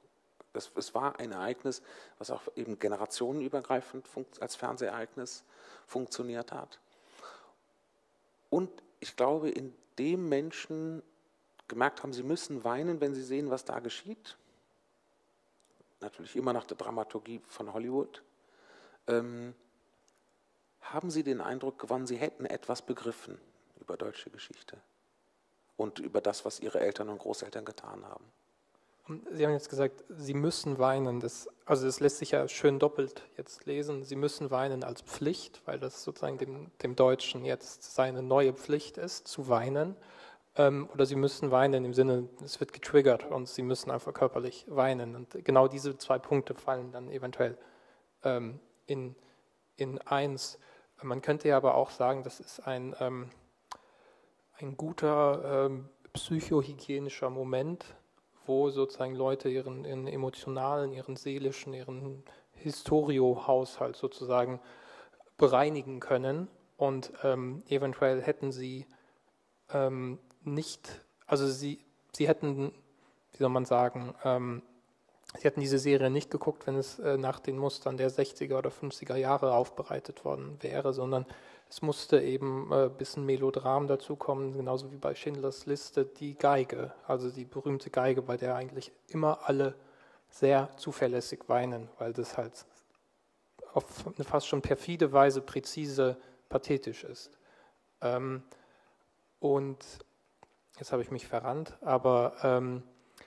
Das, es war ein Ereignis, was auch eben generationenübergreifend als Fernsehereignis funktioniert hat. Und ich glaube, indem Menschen gemerkt haben, sie müssen weinen, wenn sie sehen, was da geschieht, natürlich immer nach der Dramaturgie von Hollywood, ähm, haben sie den Eindruck gewonnen, sie hätten etwas begriffen über deutsche Geschichte und über das, was ihre Eltern und Großeltern getan haben. Sie haben jetzt gesagt, Sie müssen weinen. Das, also das lässt sich ja schön doppelt jetzt lesen. Sie müssen weinen als Pflicht, weil das sozusagen dem, dem Deutschen jetzt seine neue Pflicht ist, zu weinen. Ähm, oder Sie müssen weinen im Sinne, es wird getriggert und Sie müssen einfach körperlich weinen. Und genau diese zwei Punkte fallen dann eventuell ähm, in, in eins. Man könnte ja aber auch sagen, das ist ein, ähm, ein guter ähm, psychohygienischer Moment, wo sozusagen Leute ihren, ihren emotionalen, ihren seelischen, ihren Historio-Haushalt sozusagen bereinigen können. Und ähm, eventuell hätten sie ähm, nicht, also sie, sie hätten, wie soll man sagen, ähm, sie hätten diese Serie nicht geguckt, wenn es äh, nach den Mustern der sechziger oder fünfziger Jahre aufbereitet worden wäre, sondern es musste eben ein äh, bisschen Melodram dazukommen, genauso wie bei Schindlers Liste die Geige, also die berühmte Geige, bei der eigentlich immer alle sehr zuverlässig weinen, weil das halt auf eine fast schon perfide Weise präzise pathetisch ist. Ähm, und jetzt habe ich mich verrannt, aber ähm,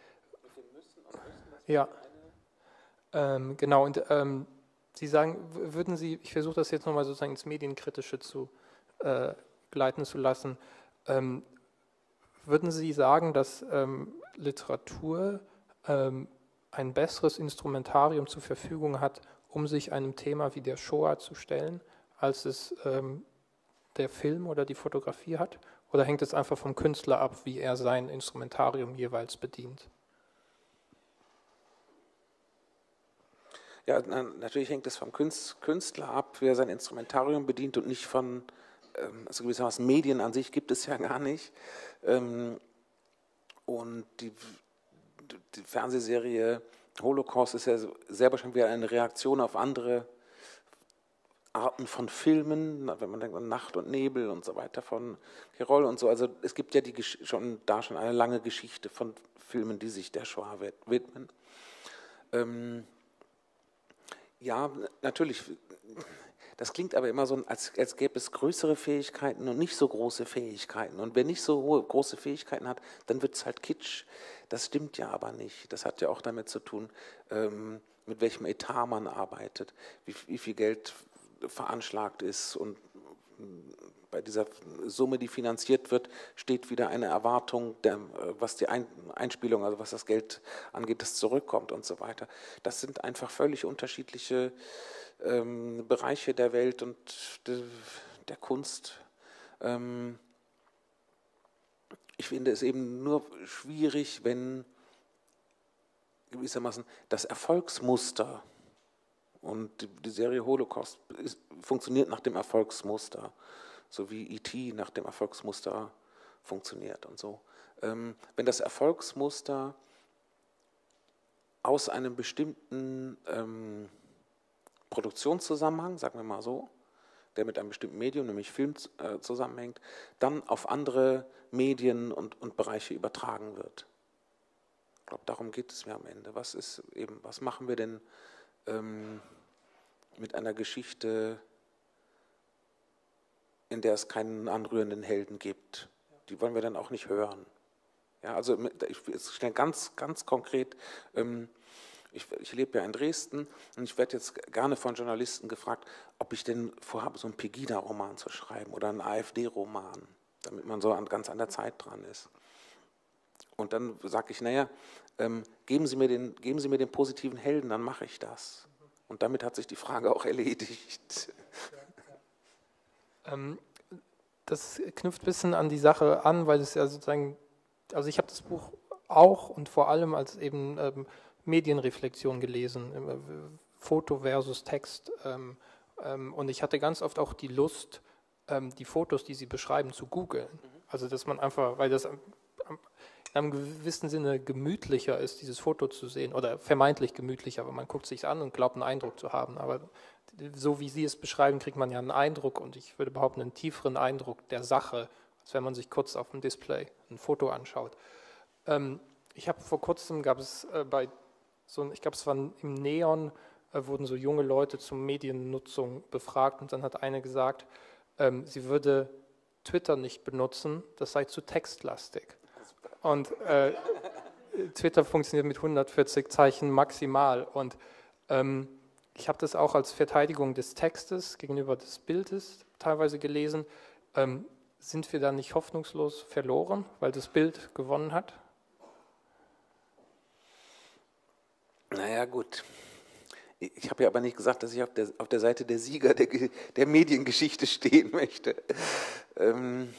ja, ähm, genau, und ähm, Sie sagen, würden Sie, ich versuche das jetzt nochmal sozusagen ins Medienkritische zu äh, gleiten zu lassen, ähm, würden Sie sagen, dass ähm, Literatur ähm, ein besseres Instrumentarium zur Verfügung hat, um sich einem Thema wie der Shoah zu stellen, als es ähm, der Film oder die Fotografie hat? Oder hängt es einfach vom Künstler ab, wie er sein Instrumentarium jeweils bedient? Ja, natürlich hängt es vom Künstler ab, wie er sein Instrumentarium bedient und nicht von, also gewissermaßen Medien an sich gibt es ja gar nicht. Und die, die Fernsehserie Holocaust ist ja sehr wahrscheinlich wieder eine Reaktion auf andere Arten von Filmen, wenn man denkt an Nacht und Nebel und so weiter von Kirol und so. Also es gibt ja die, schon, da schon eine lange Geschichte von Filmen, die sich der Shoah widmen. Ähm, Ja, natürlich. Das klingt aber immer so, als, als gäbe es größere Fähigkeiten und nicht so große Fähigkeiten. Und wer nicht so hohe, große Fähigkeiten hat, dann wird es halt Kitsch. Das stimmt ja aber nicht. Das hat ja auch damit zu tun, ähm, mit welchem Etat man arbeitet, wie, wie viel Geld veranschlagt ist. Und bei dieser Summe, die finanziert wird, steht wieder eine Erwartung, der, was die Einspielung, also was das Geld angeht, das zurückkommt und so weiter. Das sind einfach völlig unterschiedliche ähm, Bereiche der Welt und de, der Kunst. Ähm, ich finde es eben nur schwierig, wenn gewissermaßen das Erfolgsmuster, und die, die Serie Holocaust ist, funktioniert nach dem Erfolgsmuster, so wie E T nach dem Erfolgsmuster funktioniert und so. Ähm, wenn das Erfolgsmuster aus einem bestimmten ähm, Produktionszusammenhang, sagen wir mal so, der mit einem bestimmten Medium, nämlich Film, äh, zusammenhängt, dann auf andere Medien und, und Bereiche übertragen wird. Ich glaube, darum geht es mir am Ende. Was ist eben, was machen wir denn ähm, mit einer Geschichte, in der es keinen anrührenden Helden gibt? Die wollen wir dann auch nicht hören. Ja, also ich stelle ganz, ganz konkret, ähm, ich, ich lebe ja in Dresden und ich werde jetzt gerne von Journalisten gefragt, ob ich denn vorhabe, so einen Pegida-Roman zu schreiben oder einen AfD-Roman, damit man so an, ganz an der Zeit dran ist. Und dann sage ich, naja, ähm, geben Sie mir den, geben Sie mir den positiven Helden, dann mache ich das. Und damit hat sich die Frage auch erledigt. Ähm, das knüpft ein bisschen an die Sache an, weil es ja sozusagen, also ich habe das Buch auch und vor allem als eben ähm, Medienreflexion gelesen, äh, Foto versus Text. Ähm, ähm, und ich hatte ganz oft auch die Lust, ähm, die Fotos, die Sie beschreiben, zu googeln. Also dass man einfach, weil das in einem gewissen Sinne gemütlicher ist, dieses Foto zu sehen, oder vermeintlich gemütlicher, weil man guckt sich an und glaubt, einen Eindruck zu haben. Aber so wie Sie es beschreiben, kriegt man ja einen Eindruck, und ich würde behaupten, einen tieferen Eindruck der Sache, als wenn man sich kurz auf dem Display ein Foto anschaut. Ähm, ich habe vor kurzem, gab es äh, bei so, ich glaube, es war im Neon, äh, wurden so junge Leute zur Mediennutzung befragt, und dann hat eine gesagt, ähm, sie würde Twitter nicht benutzen, das sei zu textlastig. Und äh, Twitter funktioniert mit hundertvierzig Zeichen maximal, und ähm, ich habe das auch als Verteidigung des Textes gegenüber des Bildes teilweise gelesen. Ähm, sind wir da nicht hoffnungslos verloren, weil das Bild gewonnen hat? Naja, gut. Ich habe ja aber nicht gesagt, dass ich auf der, auf der Seite der Sieger der, der Mediengeschichte stehen möchte. Ähm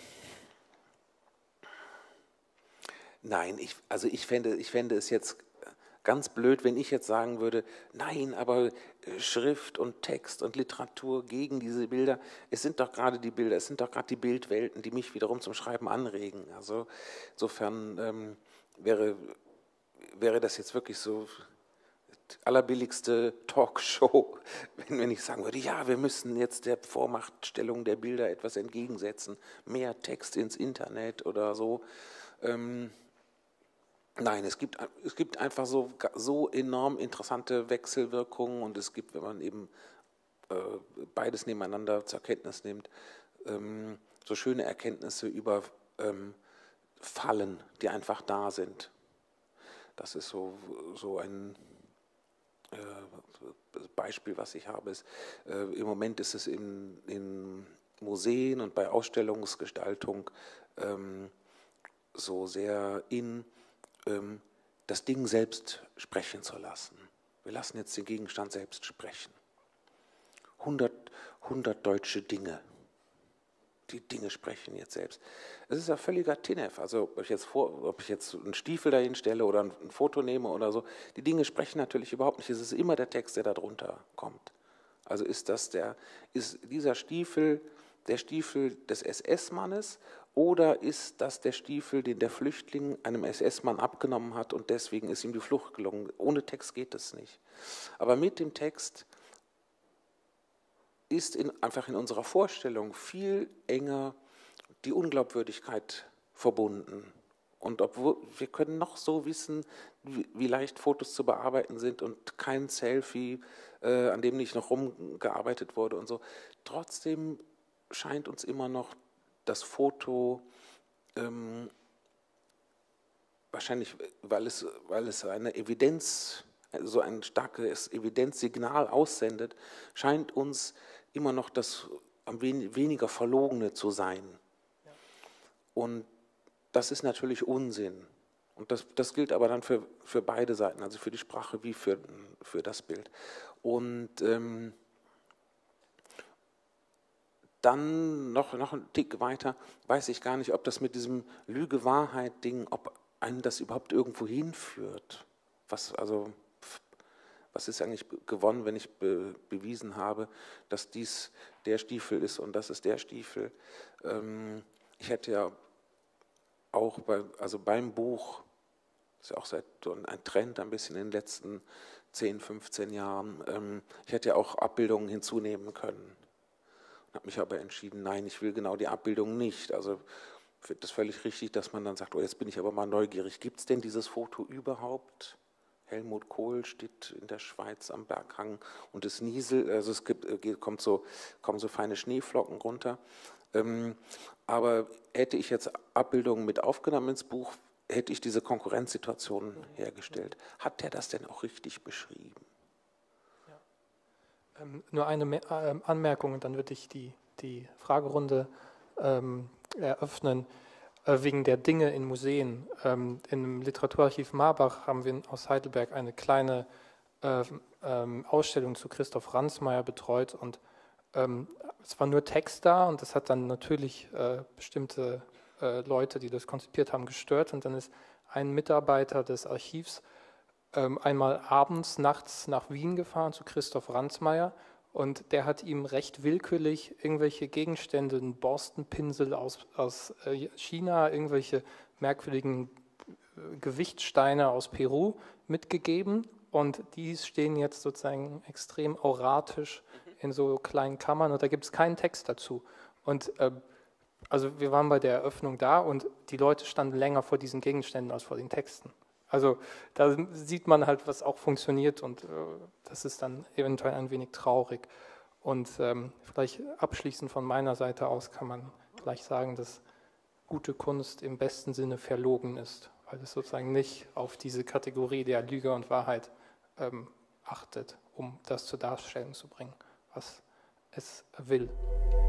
Nein, ich, also ich fände, ich fände es jetzt ganz blöd, wenn ich jetzt sagen würde, nein, aber Schrift und Text und Literatur gegen diese Bilder, es sind doch gerade die Bilder, es sind doch gerade die Bildwelten, die mich wiederum zum Schreiben anregen. Also insofern ähm, wäre, wäre das jetzt wirklich so allerbilligste Talkshow, wenn, wenn ich sagen würde, ja, wir müssen jetzt der Vormachtstellung der Bilder etwas entgegensetzen, mehr Text ins Internet oder so. Ähm, nein, es gibt, es gibt einfach so, so enorm interessante Wechselwirkungen, und es gibt, wenn man eben äh, beides nebeneinander zur Kenntnis nimmt, ähm, so schöne Erkenntnisse über ähm, Fallen, die einfach da sind. Das ist so, so ein Beispiel, was ich habe, ist, äh, im Moment ist es in, in Museen und bei Ausstellungsgestaltung ähm, so sehr in, ähm, das Ding selbst sprechen zu lassen. Wir lassen jetzt den Gegenstand selbst sprechen. hundert, hundert deutsche Dinge. Die Dinge sprechen jetzt selbst. Es ist ja völliger Tinef. Also ob ich jetzt, vor, ob ich jetzt einen Stiefel dahin stelle oder ein, ein Foto nehme oder so, die Dinge sprechen natürlich überhaupt nicht. Es ist immer der Text, der da drunter kommt. Also ist das der, ist dieser Stiefel der Stiefel des S S-Mannes, oder ist das der Stiefel, den der Flüchtling einem S S-Mann abgenommen hat, und deswegen ist ihm die Flucht gelungen? Ohne Text geht es nicht. Aber mit dem Text ist in, einfach in unserer Vorstellung viel enger die Unglaubwürdigkeit verbunden. Und obwohl wir können noch so wissen, wie, wie leicht Fotos zu bearbeiten sind und kein Selfie, äh, an dem nicht noch rumgearbeitet wurde und so, trotzdem scheint uns immer noch das Foto, ähm, wahrscheinlich, weil es, weil es eine Evidenz, so ein starkes Evidenzsignal aussendet, scheint uns immer noch das am wen, weniger Verlogene zu sein. Ja. Und das ist natürlich Unsinn. Und das, das gilt aber dann für, für beide Seiten, also für die Sprache wie für, für das Bild. Und ähm, dann noch, noch einen Tick weiter, weiß ich gar nicht, ob das mit diesem Lüge-Wahrheit-Ding, ob einen das überhaupt irgendwo hinführt. Was, also, was ist eigentlich gewonnen, wenn ich be, bewiesen habe, dass dies der Stiefel ist und das ist der Stiefel. Ähm, ich hätte ja auch bei, also beim Buch, das ist ja auch seit ein Trend ein bisschen in den letzten zehn, fünfzehn Jahren, ähm, ich hätte ja auch Abbildungen hinzunehmen können. Habe mich aber entschieden, nein, ich will genau die Abbildung nicht. Also ich finde das völlig richtig, dass man dann sagt, oh, jetzt bin ich aber mal neugierig. Gibt es denn dieses Foto überhaupt? Helmut Kohl steht in der Schweiz am Berghang und es nieselt, also es gibt, kommt so, kommen so feine Schneeflocken runter. Ähm, aber hätte ich jetzt Abbildungen mit aufgenommen ins Buch, hätte ich diese Konkurrenzsituation hergestellt. Hat der das denn auch richtig beschrieben? Ähm, nur eine Me äh, Anmerkung, und dann würde ich die, die Fragerunde ähm, eröffnen. Äh, wegen der Dinge in Museen. Ähm, Im Literaturarchiv Marbach haben wir aus Heidelberg eine kleine äh, ähm, Ausstellung zu Christoph Ransmayr betreut, und ähm, es war nur Text da, und das hat dann natürlich äh, bestimmte äh, Leute, die das konzipiert haben, gestört, und dann ist ein Mitarbeiter des Archivs einmal abends, nachts nach Wien gefahren zu Christoph Ransmayr, und der hat ihm recht willkürlich irgendwelche Gegenstände, einen Borstenpinsel aus, aus China, irgendwelche merkwürdigen Gewichtssteine aus Peru mitgegeben und die stehen jetzt sozusagen extrem auratisch in so kleinen Kammern und da gibt es keinen Text dazu. Und äh, also wir waren bei der Eröffnung da und die Leute standen länger vor diesen Gegenständen als vor den Texten. Also da sieht man halt, was auch funktioniert und äh, das ist dann eventuell ein wenig traurig. Und ähm, vielleicht abschließend von meiner Seite aus kann man vielleicht sagen, dass gute Kunst im besten Sinne verlogen ist, weil es sozusagen nicht auf diese Kategorie der Lüge und Wahrheit ähm, achtet, um das zur Darstellung zu bringen, was es will.